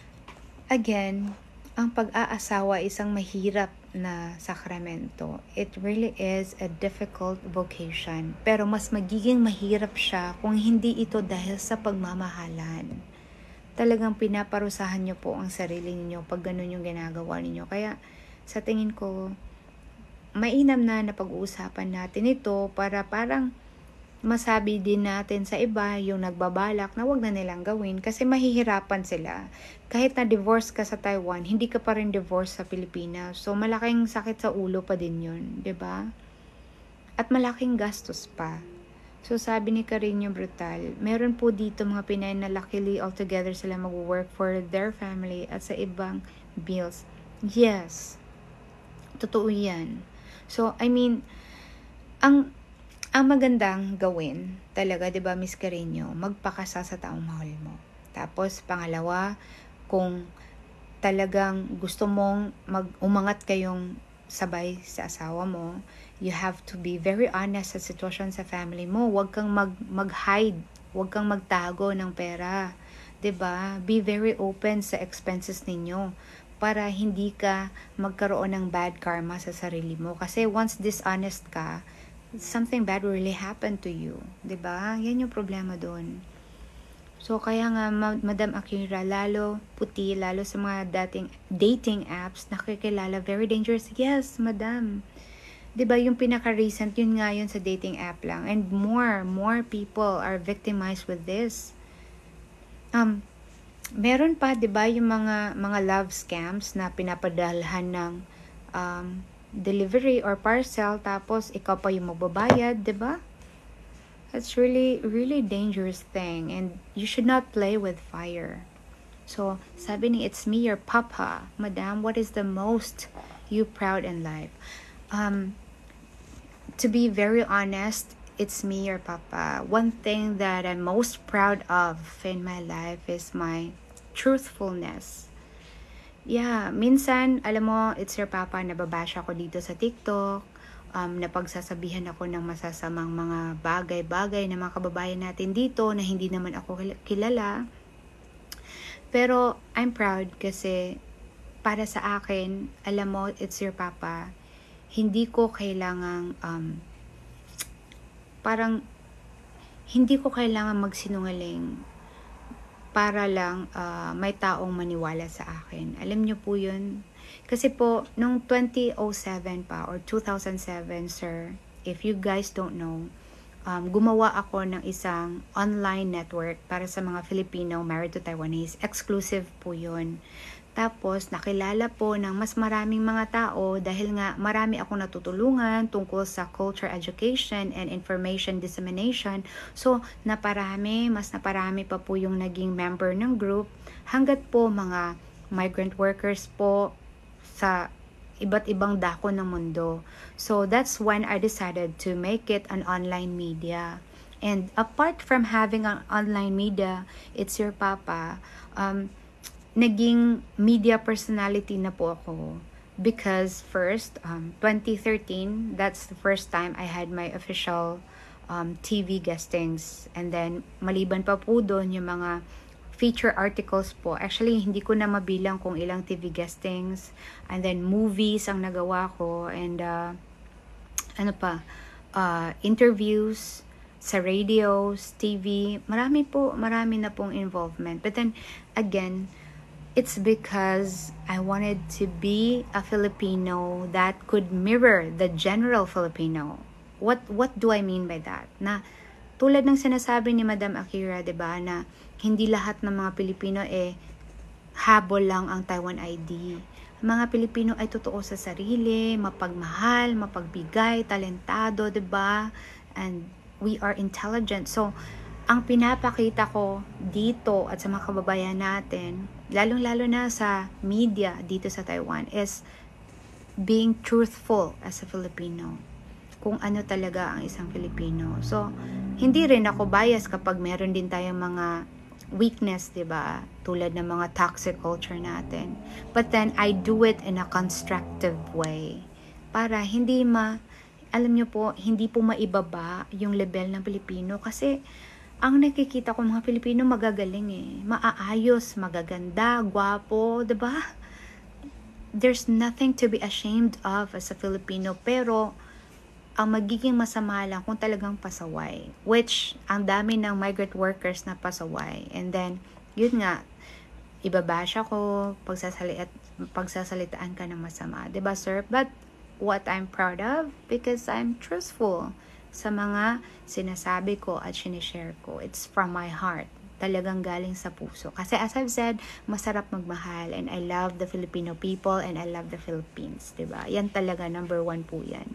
again, ang pag-aasawa isang mahirap na sakramento. It really is a difficult vocation. Pero mas magiging mahirap siya kung hindi ito dahil sa pagmamahalan. Talagang pinaparusahan nyo po ang sarili niyo pag ganun yung ginagawa ninyo. Kaya sa tingin ko, mainam na na pag-uusapan natin ito para parang masabi din natin sa iba yung nagbabalak na wag na nilang gawin kasi mahihirapan sila. Kahit na divorce ka sa Taiwan, hindi ka pa rin divorce sa Pilipinas. So malaking sakit sa ulo pa din yun, 'di ba? At malaking gastos pa. So sabi ni Carino Brutal, meron po dito mga Pinay na luckily altogether sila mag-work for their family at sa ibang bills. Yes. Totoo 'yan. So I mean, ang Ang magandang gawin talaga, 'di ba, Miss Carino, magpakasal sa taong mahal mo. Tapos pangalawa, kung talagang gusto mong mag-umangat kayong sabay sa asawa mo, you have to be very honest sa sitwasyon sa family mo. Huwag kang mag mag-hide, huwag kang magtago ng pera, 'di ba? Be very open sa expenses ninyo para hindi ka magkaroon ng bad karma sa sarili mo. Kasi once dishonest ka, something bad will really happen to you. 'Di ba? Yan yung problema doon. So, kaya nga, Madam Akira, lalo puti, lalo sa mga dating dating apps, nakikilala, very dangerous. Yes, Madam. 'Di ba yung pinaka-recent, yun nga yun sa dating app lang. And more, more people are victimized with this. Um, meron pa, 'di ba, yung mga, mga love scams na pinapadalhan ng um, delivery or parcel, tapos ikaw pa yung magbabayad, 'di ba? That's really really dangerous thing and you should not play with fire. So, sabi ni, it's me your papa. Madam, what is the most you proud in life? Um to be very honest, it's me your papa. One thing that I'm most proud of in my life is my truthfulness. Yeah, minsan, alam mo, it's your papa, nababash ako dito sa TikTok, um, napagsasabihan ako ng masasamang mga bagay-bagay na mga kababayan natin dito na hindi naman ako kilala. Pero, I'm proud kasi para sa akin, alam mo, it's your papa, hindi ko kailangang, um, parang, hindi ko kailangan magsinungaling para lang uh, may taong maniwala sa akin. Alam niyo po yun? Kasi po, nung twenty oh seven pa or two thousand seven, sir, if you guys don't know, um, gumawa ako ng isang online network para sa mga Filipino married to Taiwanese. Exclusive po yun. Tapos, nakilala po ng mas maraming mga tao dahil nga marami akong natutulungan tungkol sa culture education and information dissemination. So, naparami, mas naparami pa po yung naging member ng group hanggat po mga migrant workers po sa iba't ibang dako ng mundo. So, that's when I decided to make it an online media. And apart from having an online media, it's your papa, um, naging media personality na po ako. Because first, um, twenty thirteen, that's the first time I had my official um, T V guestings. And then, maliban pa po doon yung mga feature articles po. Actually, hindi ko na mabilang kung ilang T V guestings. And then, movies ang nagawa ko. And, uh, ano pa, uh, interviews sa radios, T V. Marami po, marami na pong involvement. But then, again, it's because I wanted to be a Filipino that could mirror the general Filipino. What, what do I mean by that? Na, tulad ng sinasabi ni Madam Akira, diba, na hindi lahat ng mga Pilipino eh habol lang ang Taiwan I D. Ang mga Pilipino ay totoo sa sarili, mapagmahal, mapagbigay, talentado, diba? And we are intelligent. So, ang pinapakita ko dito at sa mga kababayan natin, lalong-lalo na sa media dito sa Taiwan, is being truthful as a Filipino. Kung ano talaga ang isang Filipino. So, hindi rin ako bias kapag meron din tayong mga weakness, diba? Tulad ng mga toxic culture natin. But then, I do it in a constructive way. Para hindi ma, alam nyo po, hindi po maibaba yung level ng Pilipino. Kasi, ang nakikita ko mga Pilipino magagaling eh. Maaayos, magaganda, gwapo, diba? There's nothing to be ashamed of as a Filipino. Pero, ang magiging masama lang kung talagang pasaway. Which, ang dami ng migrant workers na pasaway. And then, yun nga, ibabash ako, pagsasalit, pagsasalitaan ka ng masama. Diba, sir? But, what I'm proud of, because I'm truthful sa mga sinasabi ko at sinishare ko. It's from my heart. Talagang galing sa puso. Kasi as I've said, masarap magmahal. And I love the Filipino people and I love the Philippines. Diba? Yan talaga, number one po yan.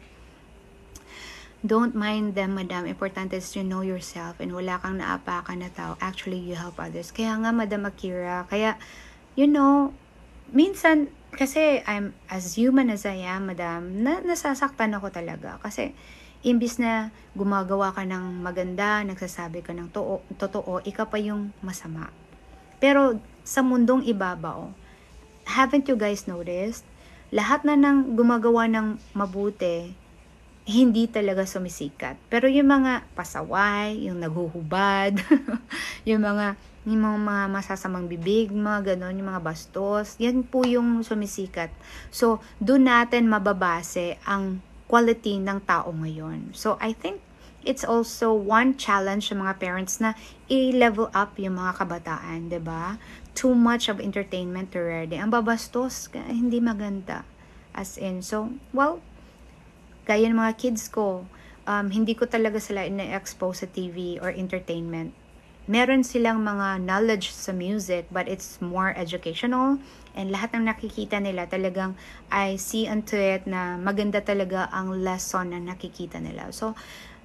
Don't mind them, madam. Importante is to know yourself and wala kang naapakan na tao. Actually, you help others. Kaya nga, Madam Akira, kaya, you know, minsan, kasi I'm as human as I am, madam, na, nasasaktan ako talaga. Kasi, imbis na gumagawa ka ng maganda, nagsasabi ka ng to- totoo, ikaw pa yung masama. Pero, sa mundong ibabaw, haven't you guys noticed? Lahat na nang gumagawa ng mabuti, hindi talaga sumisikat. Pero yung mga pasaway, yung naghuhubad, yung mga yung mga, mga masasamang bibig, mga ganon, yung mga bastos, yan po yung sumisikat. So, doon natin mababase ang quality ng tao ngayon. So, I think it's also one challenge sa mga parents na i-level up yung mga kabataan, 'di ba? Too much of entertainment already. Ang babastos, hindi maganda. As in, so, well, gaya ng mga kids ko, um, hindi ko talaga sila ina-expose sa T V or entertainment. Meron silang mga knowledge sa music, but it's more educational. And lahat ng nakikita nila talagang I see into it na maganda talaga ang lesson na nakikita nila. So,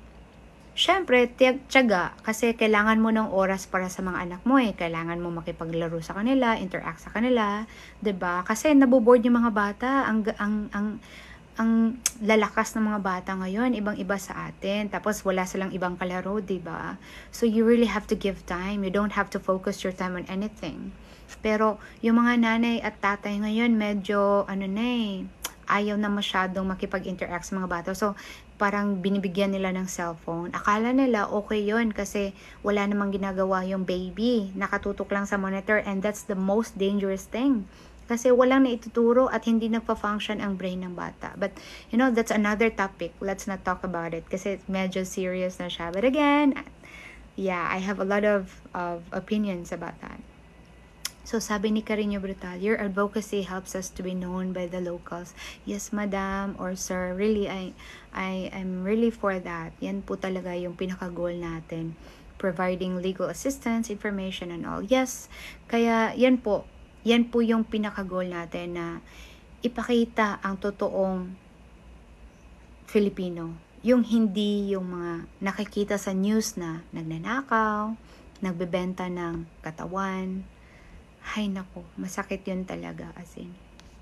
syempre, tiyaga, kasi kailangan mo ng oras para sa mga anak mo eh. Kailangan mo makipaglaro sa kanila, interact sa kanila, 'di ba? Kasi naboboard yung mga bata, ang ang ang ang lalakas ng mga bata ngayon, ibang-iba sa atin. Tapos wala silang ibang kalaro, 'di ba? So you really have to give time. You don't have to focus your time on anything. Pero yung mga nanay at tatay ngayon, medyo ano na eh, ayaw na masyadong makipag-interact sa mga bata. So parang binibigyan nila ng cellphone. Akala nila okay yon kasi wala namang ginagawa yung baby. Nakatutok lang sa monitor, and that's the most dangerous thing. Kasi walang naituturo at hindi nagpa-function ang brain ng bata. But, you know, that's another topic. Let's not talk about it kasi medyo serious na siya. But again, yeah, I have a lot of, of opinions about that. So, sabi ni Carino Brutal, your advocacy helps us to be known by the locals. Yes, madam or sir, really, I, I am really for that. Yan po talaga yung pinaka-goal natin. Providing legal assistance, information, and all. Yes, kaya yan po, yan po yung pinaka-goal natin na ipakita ang totoong Filipino. Yung hindi yung mga nakikita sa news na nagnanakaw, nagbebenta ng katawan. Hay nako, masakit yun talaga, as in.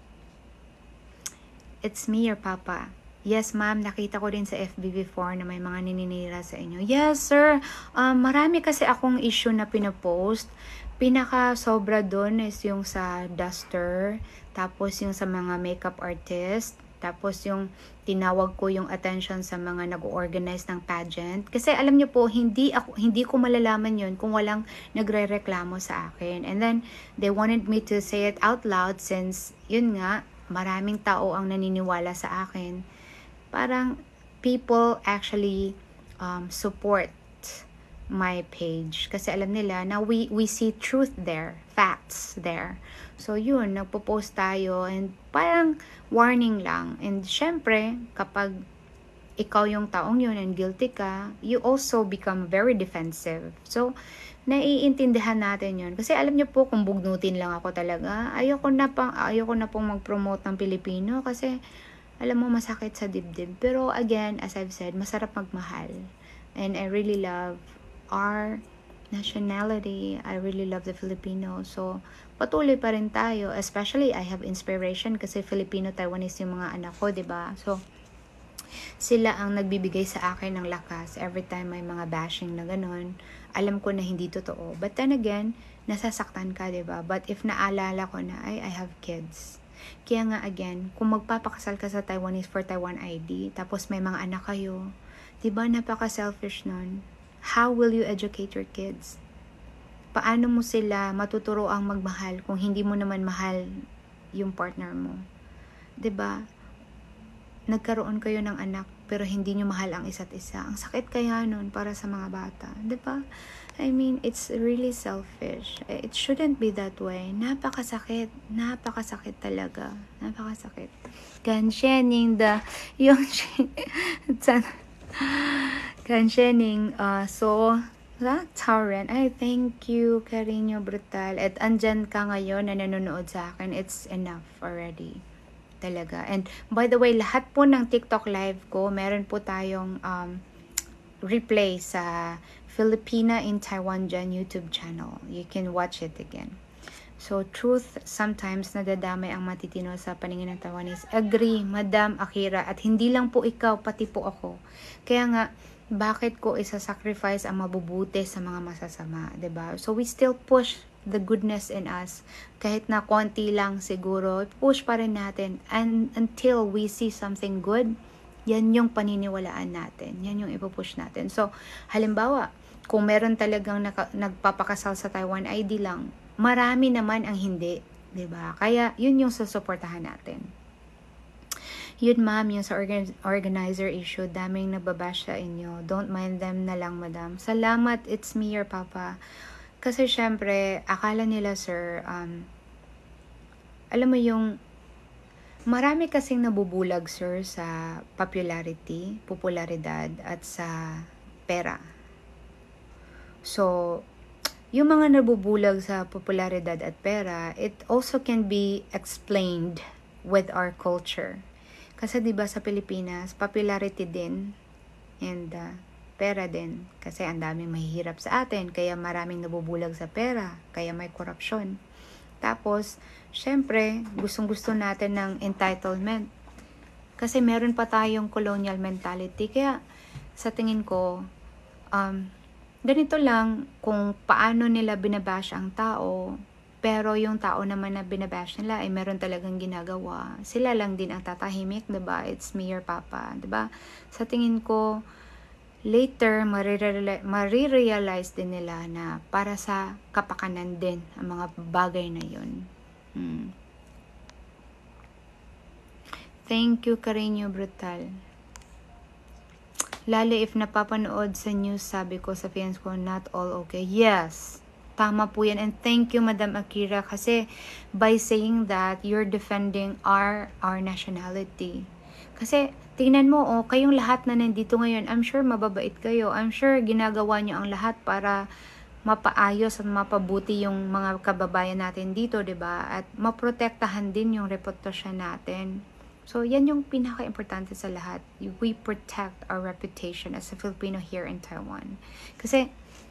It's me, your papa. Yes, ma'am, nakita ko din sa F B before na may mga nininira sa inyo. Yes, sir. Um, marami kasi akong issue na pinapost. Pinaka sobra doon is yung sa duster, tapos yung sa mga makeup artist, tapos yung tinawag ko yung attention sa mga nag-organize ng pageant. Kasi alam niyo po, hindi ako hindi ko malalaman yun kung walang nagrereklamo sa akin. And then they wanted me to say it out loud since yun nga, maraming tao ang naniniwala sa akin. Parang people actually um, support my page kasi alam nila na we we see truth there, facts there. So yun, nagpo-post tayo and parang warning lang. And syempre, kapag ikaw yung taong yun and guilty ka, you also become very defensive. So naiintindihan natin yun. Kasi alam niyo po, kung bugnutin lang ako talaga, ayoko na pang ayoko na pong mag-promote ng Pilipino kasi alam mo masakit sa dibdib. Pero again, as I've said, masarap magmahal. And I really love our nationality. I really love the Filipino. So, patuloy pa rin tayo. Especially, I have inspiration kasi Filipino-Taiwanese yung mga anak ko, diba? So, sila ang nagbibigay sa akin ng lakas every time may mga bashing na ganun. Alam ko na hindi totoo. But then again, nasasaktan ka, diba? But if naalala ko na, ay, I have kids. Kaya nga again, kung magpapakasal ka sa Taiwanese for Taiwan I D, tapos may mga anak kayo, diba napaka-selfish nun? How will you educate your kids? Paano mo sila matuturo ang magmahal kung hindi mo naman mahal yung partner mo? Diba? Nagkaroon kayo ng anak pero hindi nyo mahal ang isa't isa. Ang sakit kaya nun para sa mga bata. Diba? I mean, it's really selfish. It shouldn't be that way. Napakasakit. Napakasakit talaga. Napakasakit. Ganshening the yung Ganshening uh, so that Tauren. I thank you, Carino Brutal. At andyan ka ngayon na nanonood sa akin. It's enough already. Talaga. And by the way, lahat po ng TikTok live ko, meron po tayong um, replay sa Filipina in Taiwan dyan YouTube channel. You can watch it again. So, truth, sometimes nadadamay ang matitino sa paningin ng Taiwanese. Agree, Madam Akira. At hindi lang po ikaw, pati po ako. Kaya nga, bakit ko isa-sacrifice ang mabubuti sa mga masasama, 'di ba? So, we still push the goodness in us. Kahit na konti lang siguro, push pa rin natin. And until we see something good, yan yung paniniwalaan natin. Yan yung ipupush natin. So, halimbawa, kung meron talagang naka, nagpapakasal sa Taiwan I D lang, marami naman ang hindi. Diba? Kaya, yun yung susuportahan natin. Yun, ma'am, yung sa organ organizer issue, daming nababash sa inyo. Don't mind them na lang, madam. Salamat, it's me, your papa. Kasi, syempre, akala nila, sir, um, alam mo yung, marami kasing nabubulag, sir, sa popularity, popularidad, at sa pera. So, yung mga nabubulag sa popularidad at pera, it also can be explained with our culture. Kasi 'di ba sa Pilipinas, popularity din and uh, pera din kasi ang daming mahihirap sa atin, kaya maraming nabubulag sa pera, kaya may korupsyon. Tapos, syempre, gustong-gusto natin ng entitlement. Kasi meron pa tayong colonial mentality. Kaya sa tingin ko, um ganito lang kung paano nila binabash ang tao. Pero yung tao naman na binabash nila ay meron talagang ginagawa. Sila lang din ang tatahimik, diba? It's me, your papa, diba? Sa tingin ko, later, marirealize din nila na para sa kapakanan din ang mga bagay na yun. Hmm. Thank you, Carino Brutal. Lalo if napapanood sa news, sabi ko sa fiance ko, not all okay. Yes, tama po yan. And thank you, Madam Akira, kasi by saying that, you're defending our, our nationality. Kasi, tingnan mo, oh, kayong lahat na nandito ngayon, I'm sure mababait kayo. I'm sure ginagawa nyo ang lahat para mapaayos at mapabuti yung mga kababayan natin dito, 'di ba? At maprotektahan din yung reputasyon natin. So, yan yung pinaka-importante sa lahat. We protect our reputation as a Filipino here in Taiwan. Kasi,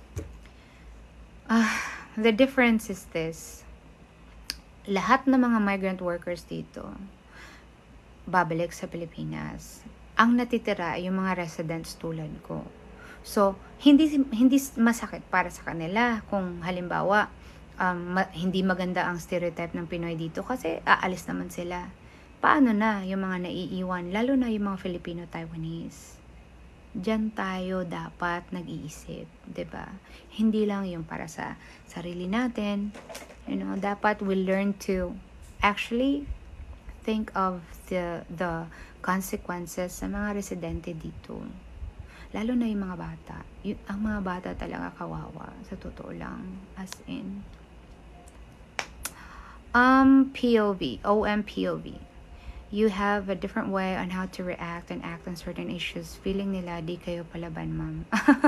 uh, the difference is this. Lahat ng mga migrant workers dito, babalik sa Pilipinas. Ang natitira ay yung mga residents tulad ko. So, hindi hindi masakit para sa kanila kung halimbawa, um, ma- hindi maganda ang stereotype ng Pinoy dito kasi aalis naman sila. Paano na yung mga naiiwan, lalo na yung mga Filipino-Taiwanese? Diyan tayo dapat nag-iisip, 'di ba? Hindi lang yung para sa sarili natin. You know, dapat we learn to actually think of the the consequences sa mga residente dito. Lalo na yung mga bata. Yung, ang mga bata talaga kawawa, sa totoo lang, as in. Um, P O V, O M P O V. You have a different way on how to react and act on certain issues. Feeling nila, di kayo palaban, ma'am.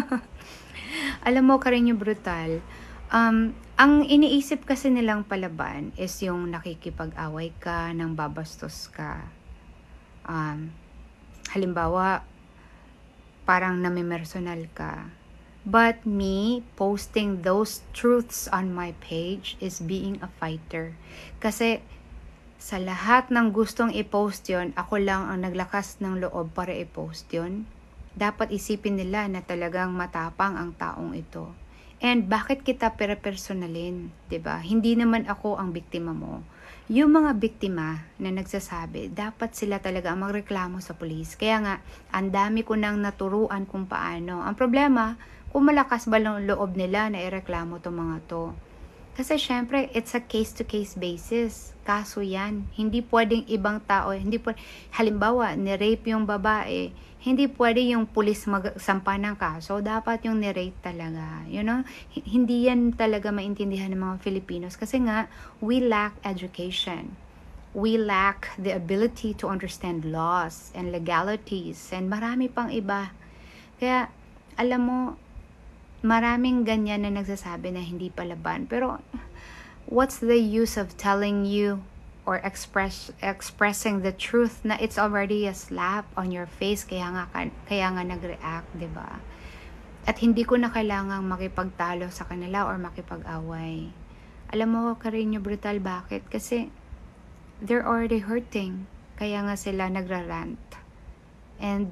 Alam mo, Karinyo Brutal, um, ang iniisip kasi nilang palaban is yung nakikipag-away ka, nang babastos ka. Um, halimbawa, parang namimersonal ka. But me, posting those truths on my page is being a fighter. Kasi, sa lahat ng gustong i-post yon, ako lang ang naglakas ng loob para i-post yon. Dapat isipin nila na talagang matapang ang taong ito. And bakit kita pere-personalin, 'di ba? Hindi naman ako ang biktima mo. Yung mga biktima na nagsasabi, dapat sila talaga ang magreklamo sa pulis. Kaya nga, ang dami ko nang naturuan kung paano. Ang problema, kung malakas ba ang loob nila na ireklamo to mga to. Kasi syempre, it's a case-to-case basis. Kaso yan. Hindi pwedeng ibang tao. Hindi pwede, halimbawa, ni-rape yung babae, hindi pwede yung pulis magsampa ng kaso. Dapat yung ni-rape talaga. You know? Hindi yan talaga maintindihan ng mga Filipinos. Kasi nga, we lack education. We lack the ability to understand laws and legalities. And marami pang iba. Kaya, alam mo, maraming ganyan na nagsasabi na hindi palaban. Pero, what's the use of telling you or express expressing the truth na it's already a slap on your face, kaya nga, kaya nga nag-react, di ba? At hindi ko na kailangang makipagtalo sa kanila or makipag-away. Alam mo, Karinyo Brutal, bakit? Kasi, they're already hurting. Kaya nga sila nagra-rant. And,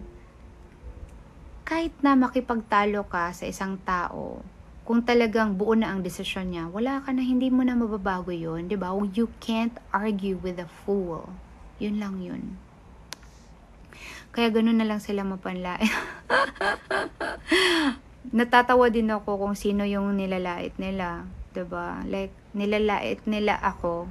kahit na makipagtalo ka sa isang tao, kung talagang buo na ang desisyon niya, wala ka na, hindi mo na mababago yun, di ba? You can't argue with a fool. Yun lang yun. Kaya ganun na lang sila mapanlait. Natatawa din ako kung sino yung nilalait nila, di ba? Like, nilalait nila ako.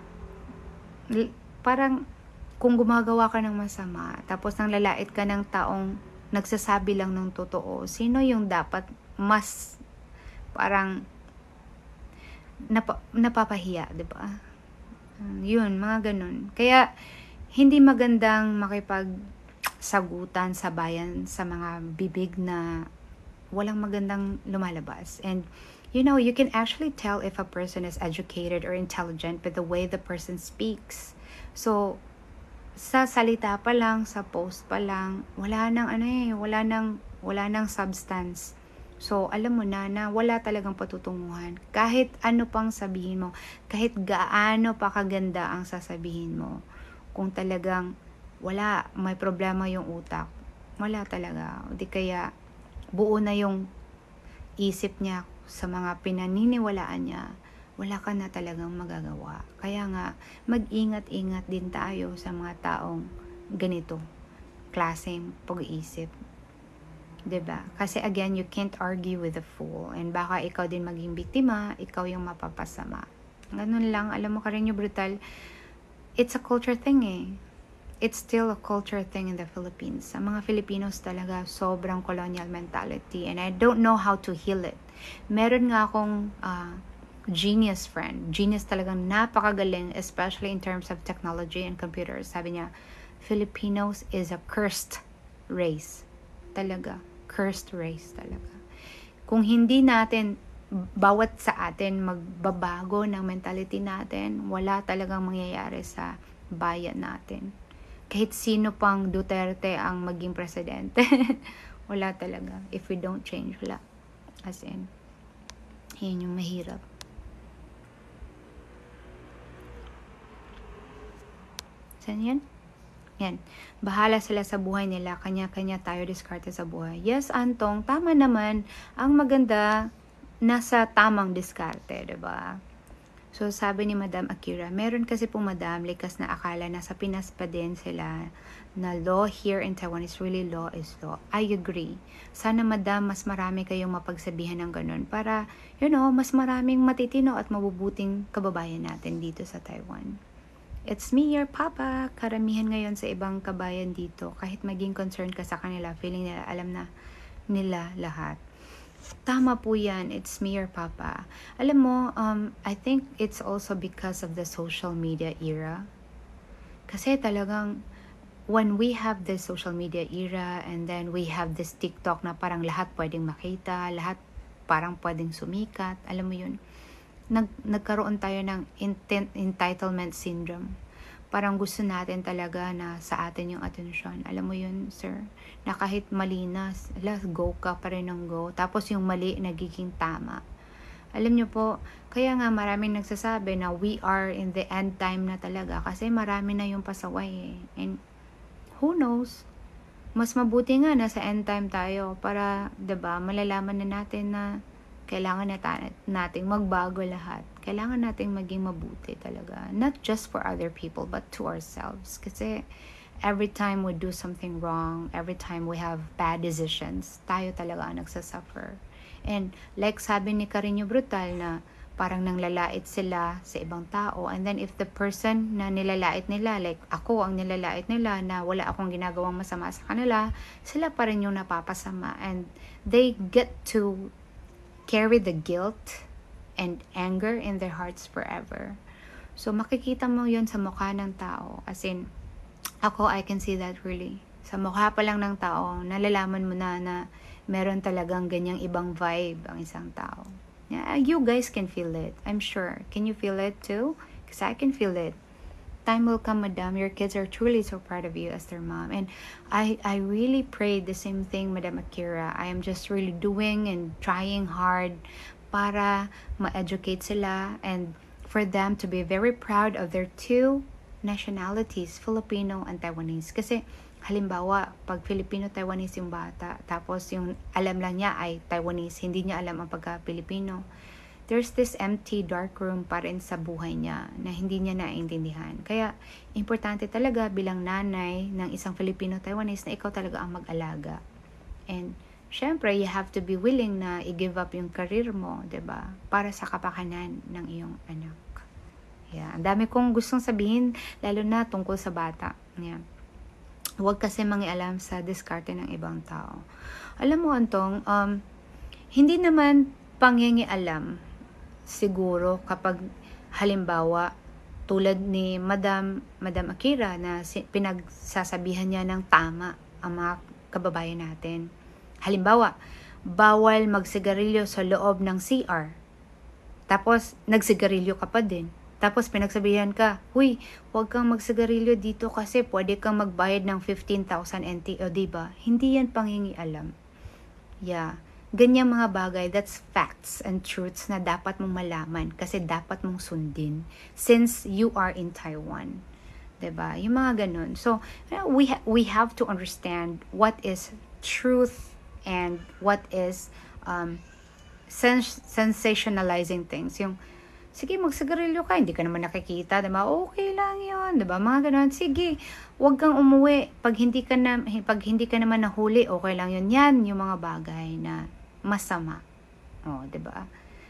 Parang, kung gumagawa ka ng masama, tapos nang lalait ka ng taong nagsasabi lang ng totoo, sino yung dapat mas parang napa, napapahiya, di ba? Um, yun, mga ganun. Kaya, hindi magandang makipagsagutan sa bayan sa mga bibig na walang magandang lumalabas. And, you know, you can actually tell if a person is educated or intelligent by the way the person speaks. So, sa salita pa lang, sa post pa lang, wala nang ano eh, wala nang, wala nang substance. So, alam mo na na wala talagang patutunguhan. Kahit ano pang sabihin mo, kahit gaano pa kaganda ang sasabihin mo, kung talagang wala, may problema yung utak, wala talaga. Di kaya, buo na yung isip niya sa mga pinaniniwalaan niya, wala ka na talagang magagawa. Kaya nga, mag-ingat-ingat din tayo sa mga taong ganito, klaseng pag-iisip. Diba? Kasi again, you can't argue with a fool. And baka ikaw din maging biktima, ikaw yung mapapasama. Ganun lang, alam mo Karinyo Brutal, it's a culture thing eh. it's still a culture thing in the Philippines. Ang mga Filipinos talaga sobrang colonial mentality, and I don't know how to heal it. Meron nga akong uh, genius friend. Genius talagang napakagaling, especially in terms of technology and computers. Sabi niya, Filipinos is a cursed race. Talaga. Cursed race talaga. Kung hindi natin, bawat sa atin magbabago ng mentality natin, wala talagang mangyayari sa bayan natin. Kahit sino pang Duterte ang maging presidente, wala talaga. If we don't change, wala. As in, yun yung mahirap. Saan yan? Yan. Bahala sila sa buhay nila. Kanya-kanya tayo diskarte sa buhay. Yes, Antong, tama naman. Ang maganda, nasa tamang diskarte, diba? So, sabi ni Madam Akira, meron kasi po Madam, likas na akala na sa Pinas pa din sila na law here in Taiwan is really law is law. I agree. Sana Madam, mas marami kayong mapagsabihan ng ganun para, you know, mas maraming matitino at mabubuting kababayan natin dito sa Taiwan. It's me, your papa. Karamihan ngayon sa ibang kabayan dito, kahit maging concerned ka sa kanila, feeling nila, alam na nila lahat. Tama po yan. It's me, your papa. Alam mo, um, I think it's also because of the social media era. Kasi talagang, when we have this social media era, and then we have this TikTok na parang lahat pwedeng makita, lahat parang pwedeng sumikat, alam mo yun, nag, nagkaroon tayo ng intent, entitlement syndrome. Parang gusto natin talaga na sa atin yung atensyon. Alam mo yun, sir? Na kahit mali na, let's go ka pa rin ng go. Tapos yung mali, nagiging tama. Alam nyo po, kaya nga maraming nagsasabi na we are in the end time na talaga. Kasi marami na yung pasaway eh. And who knows? Mas mabuti nga na sa end time tayo para, diba, malalaman na natin na kailangan nating magbago lahat. Kailangan nating maging mabuti talaga. Not just for other people, but to ourselves. Kasi every time we do something wrong, every time we have bad decisions, tayo talaga ang nagsasuffer. And like sabi ni Carino Brutal na parang nanglalait sila sa ibang tao. And then if the person na nilalait nila, like ako ang nilalait nila na wala akong ginagawang masama sa kanila, sila pa rin yung napapasama. And they get to carry the guilt and anger in their hearts forever. So, makikita mo yun sa mukha ng tao. As in, ako, I can see that really. Sa mukha pa lang ng tao, nalalaman mo na na meron talagang ganyang ibang vibe ang isang tao. Yeah, you guys can feel it, I'm sure. Can you feel it too? Because I can feel it. Time will come, Madam. Your kids are truly so proud of you as their mom. And I, I really prayed the same thing, Madam Akira. I am just really doing and trying hard para ma-educate sila and for them to be very proud of their two nationalities, Filipino and Taiwanese. Kasi halimbawa, pag Filipino-Taiwanese yung bata, tapos yung alam lang niya ay Taiwanese, hindi niya alam ang pagka-Pilipino, there's this empty dark room pa rin sa buhay niya na hindi niya naiintindihan. Kaya, importante talaga bilang nanay ng isang Filipino-Taiwanese na ikaw talaga ang mag-alaga. And, syempre, you have to be willing na i-give up yung career mo, diba? Para sa kapakanan ng iyong anak. Yeah. Ang dami kong gustong sabihin, lalo na tungkol sa bata. Yeah. Huwag kasi mangialam sa diskarte ng ibang tao. Alam mo, Antong, um, hindi naman pangingialam siguro kapag halimbawa tulad ni Madam Madam Akira na si, pinagsasabihan niya ng tama ang mga kababayan natin. Halimbawa, bawal magsigarilyo sa loob ng C R. Tapos nagsigarilyo ka pa din. Tapos pinagsabihan ka, "Huy, huwag kang magsigarilyo dito kasi pwede kang magbayad ng fifteen thousand N T." O diba? Hindi yan pangingialam. Yeah. Ganyang mga bagay, that's facts and truths na dapat mong malaman kasi dapat mong sundin since you are in Taiwan. Diba? Yung mga ganun. So, we, ha- we have to understand what is truth and what is um, sens- sensationalizing things. Yung, sige, magsigarilyo ka, hindi ka naman nakikita, diba? Okay lang yun, diba? Mga ganun, sige, huwag kang umuwi. Pag hindi ka, na, pag hindi ka naman nahuli, okay lang yun. Yan yung mga bagay na masama. O, diba?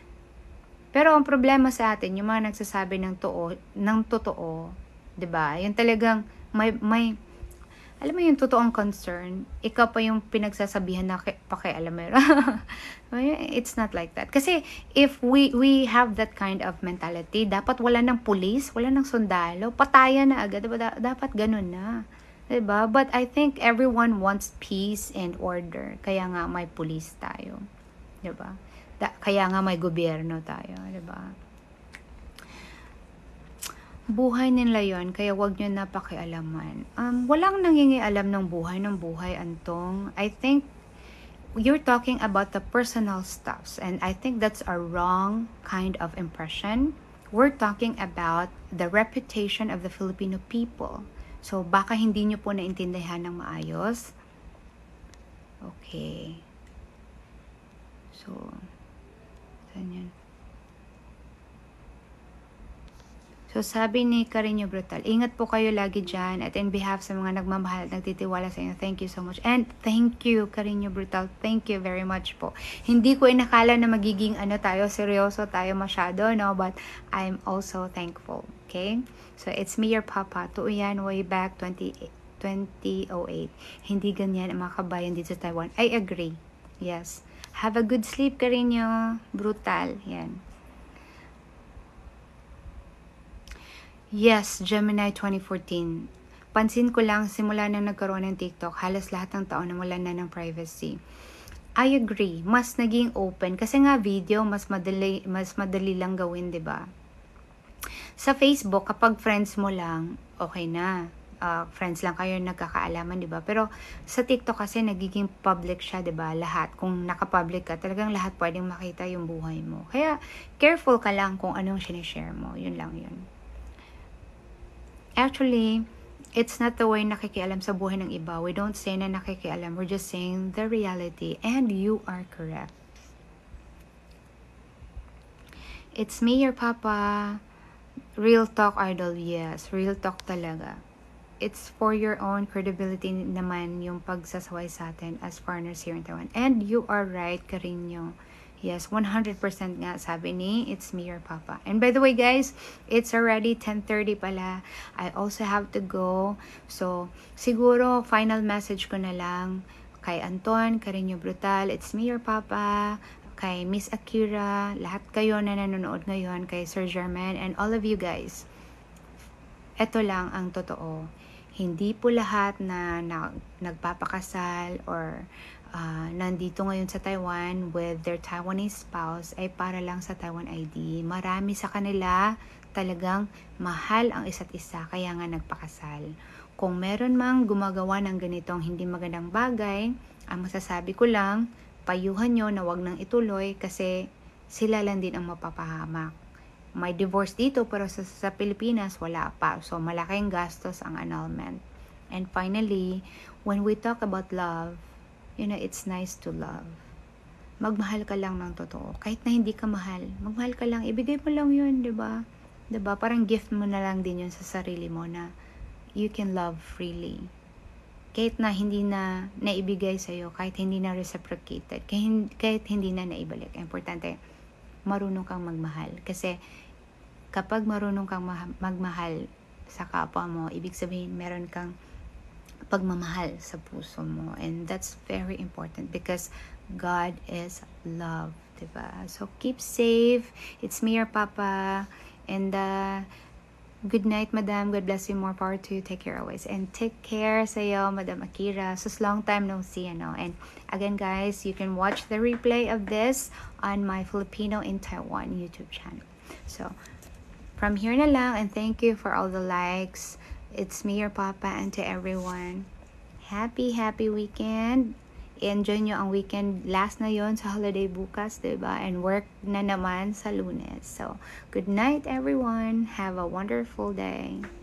Pero ang problema sa atin, yung mga nagsasabi ng, too, ng totoo, diba? Yung talagang may, may, alam mo yung totoong concern, ikaw pa yung pinagsasabihan na pakialam mo. It's not like that. Kasi if we we have that kind of mentality, dapat wala ng pulis, wala ng sundalo, patayan na agad. Diba? Dapat ganun na. Diba? But I think everyone wants peace and order. Kaya nga may pulis tayo. Diba? Da, kaya nga may gobyerno tayo. Diba? Buhay nila yon, kaya wag nyo na pakialaman. Um, walang nangingialam ng buhay ng buhay, Antong. I think you're talking about the personal stuffs, and I think that's a wrong kind of impression. We're talking about the reputation of the Filipino people. So, baka hindi nyo po naintindihan ng maayos. Okay. So, saan yan? So, sabi ni Carino Brutal, ingat po kayo lagi dyan, at in behalf sa mga nagmamahal at nagtitiwala sa inyo, thank you so much. And thank you, Carino Brutal. Thank you very much po. Hindi ko inakala na magiging ano tayo, seryoso tayo masyado, no? But I'm also thankful. Okay? So, it's me, your papa. Tuuyan, way back twenty oh eight. Hindi ganyan ang mga kabayan dito sa Taiwan. I agree. Yes. Have a good sleep, Carino Brutal. Yan. Yes, Gemini twenty fourteen. Pansin ko lang, simula nang nagkaroon ng TikTok, halos lahat ng tao nawalan na ng privacy. I agree. Mas naging open. Kasi nga video, mas madali, mas madali lang gawin, 'di ba? Sa Facebook, kapag friends mo lang, okay na. Uh, friends lang kayo nagkakaalaman, 'di ba? Pero sa TikTok kasi nagiging public siya, 'di ba? Lahat. Kung naka-public ka, talagang lahat pwedeng makita yung buhay mo. Kaya careful ka lang kung anong sinishare mo. Yun lang yun. Actually, it's not the way nakikialam sa buhay ng iba. We don't say na nakikialam. We're just saying the reality. And you are correct. It's me, your papa. Real talk, idol. Yes, real talk talaga. It's for your own credibility naman yung pagsasaway sa atin as foreigners here in Taiwan. And you are right, Carino. Yes, one hundred percent nga sabi ni It's Me, Your Papa. And by the way, guys, it's already ten thirty pala. I also have to go. So, siguro, final message ko na lang kay Anton, Carino Brutal, It's Me, Your Papa, kay Miss Akira, lahat kayo na nanonood ngayon, kay Sir German, and all of you guys. Ito lang ang totoo. Hindi po lahat na, na nagpapakasal or Uh, nandito ngayon sa Taiwan with their Taiwanese spouse ay para lang sa Taiwan I D. Marami sa kanila talagang mahal ang isa't isa, kaya nga nagpakasal. Kung meron mang gumagawa ng ganitong hindi magandang bagay, ang masasabi ko lang, payuhan nyo na wag nang ituloy kasi sila lang din ang mapapahamak. May divorce dito pero sa, sa Pilipinas wala pa. So malaking gastos ang annulment. And finally, when we talk about love, you know, it's nice to love. Magmahal ka lang ng totoo. Kahit na hindi ka mahal, magmahal ka lang. Ibigay mo lang yun, di ba? Di ba? Parang gift mo na lang din yun sa sarili mo na you can love freely. Kahit na hindi na naibigay sa'yo, kahit hindi na reciprocated, kahit, kahit hindi na naibalik. Importante, marunong kang magmahal. Kasi kapag marunong kang magmahal sa kapwa mo, ibig sabihin meron kang pagmamahal sa puso mo, and that's very important because God is love, diba? So keep safe. It's me, your papa, and uh, good night, madam. God bless you. More power to you. Take care always, and take care sa'yo, Madam Akira. So long time no see, you know. And again, guys, you can watch the replay of this on my Filipino in Taiwan YouTube channel. So from here na lang, and thank you for all the likes. It's me, your papa, and to everyone, happy, happy weekend. I-enjoy nyo ang weekend. Last na yon sa holiday bukas, diba? And work na naman sa Lunes. So, good night, everyone. Have a wonderful day.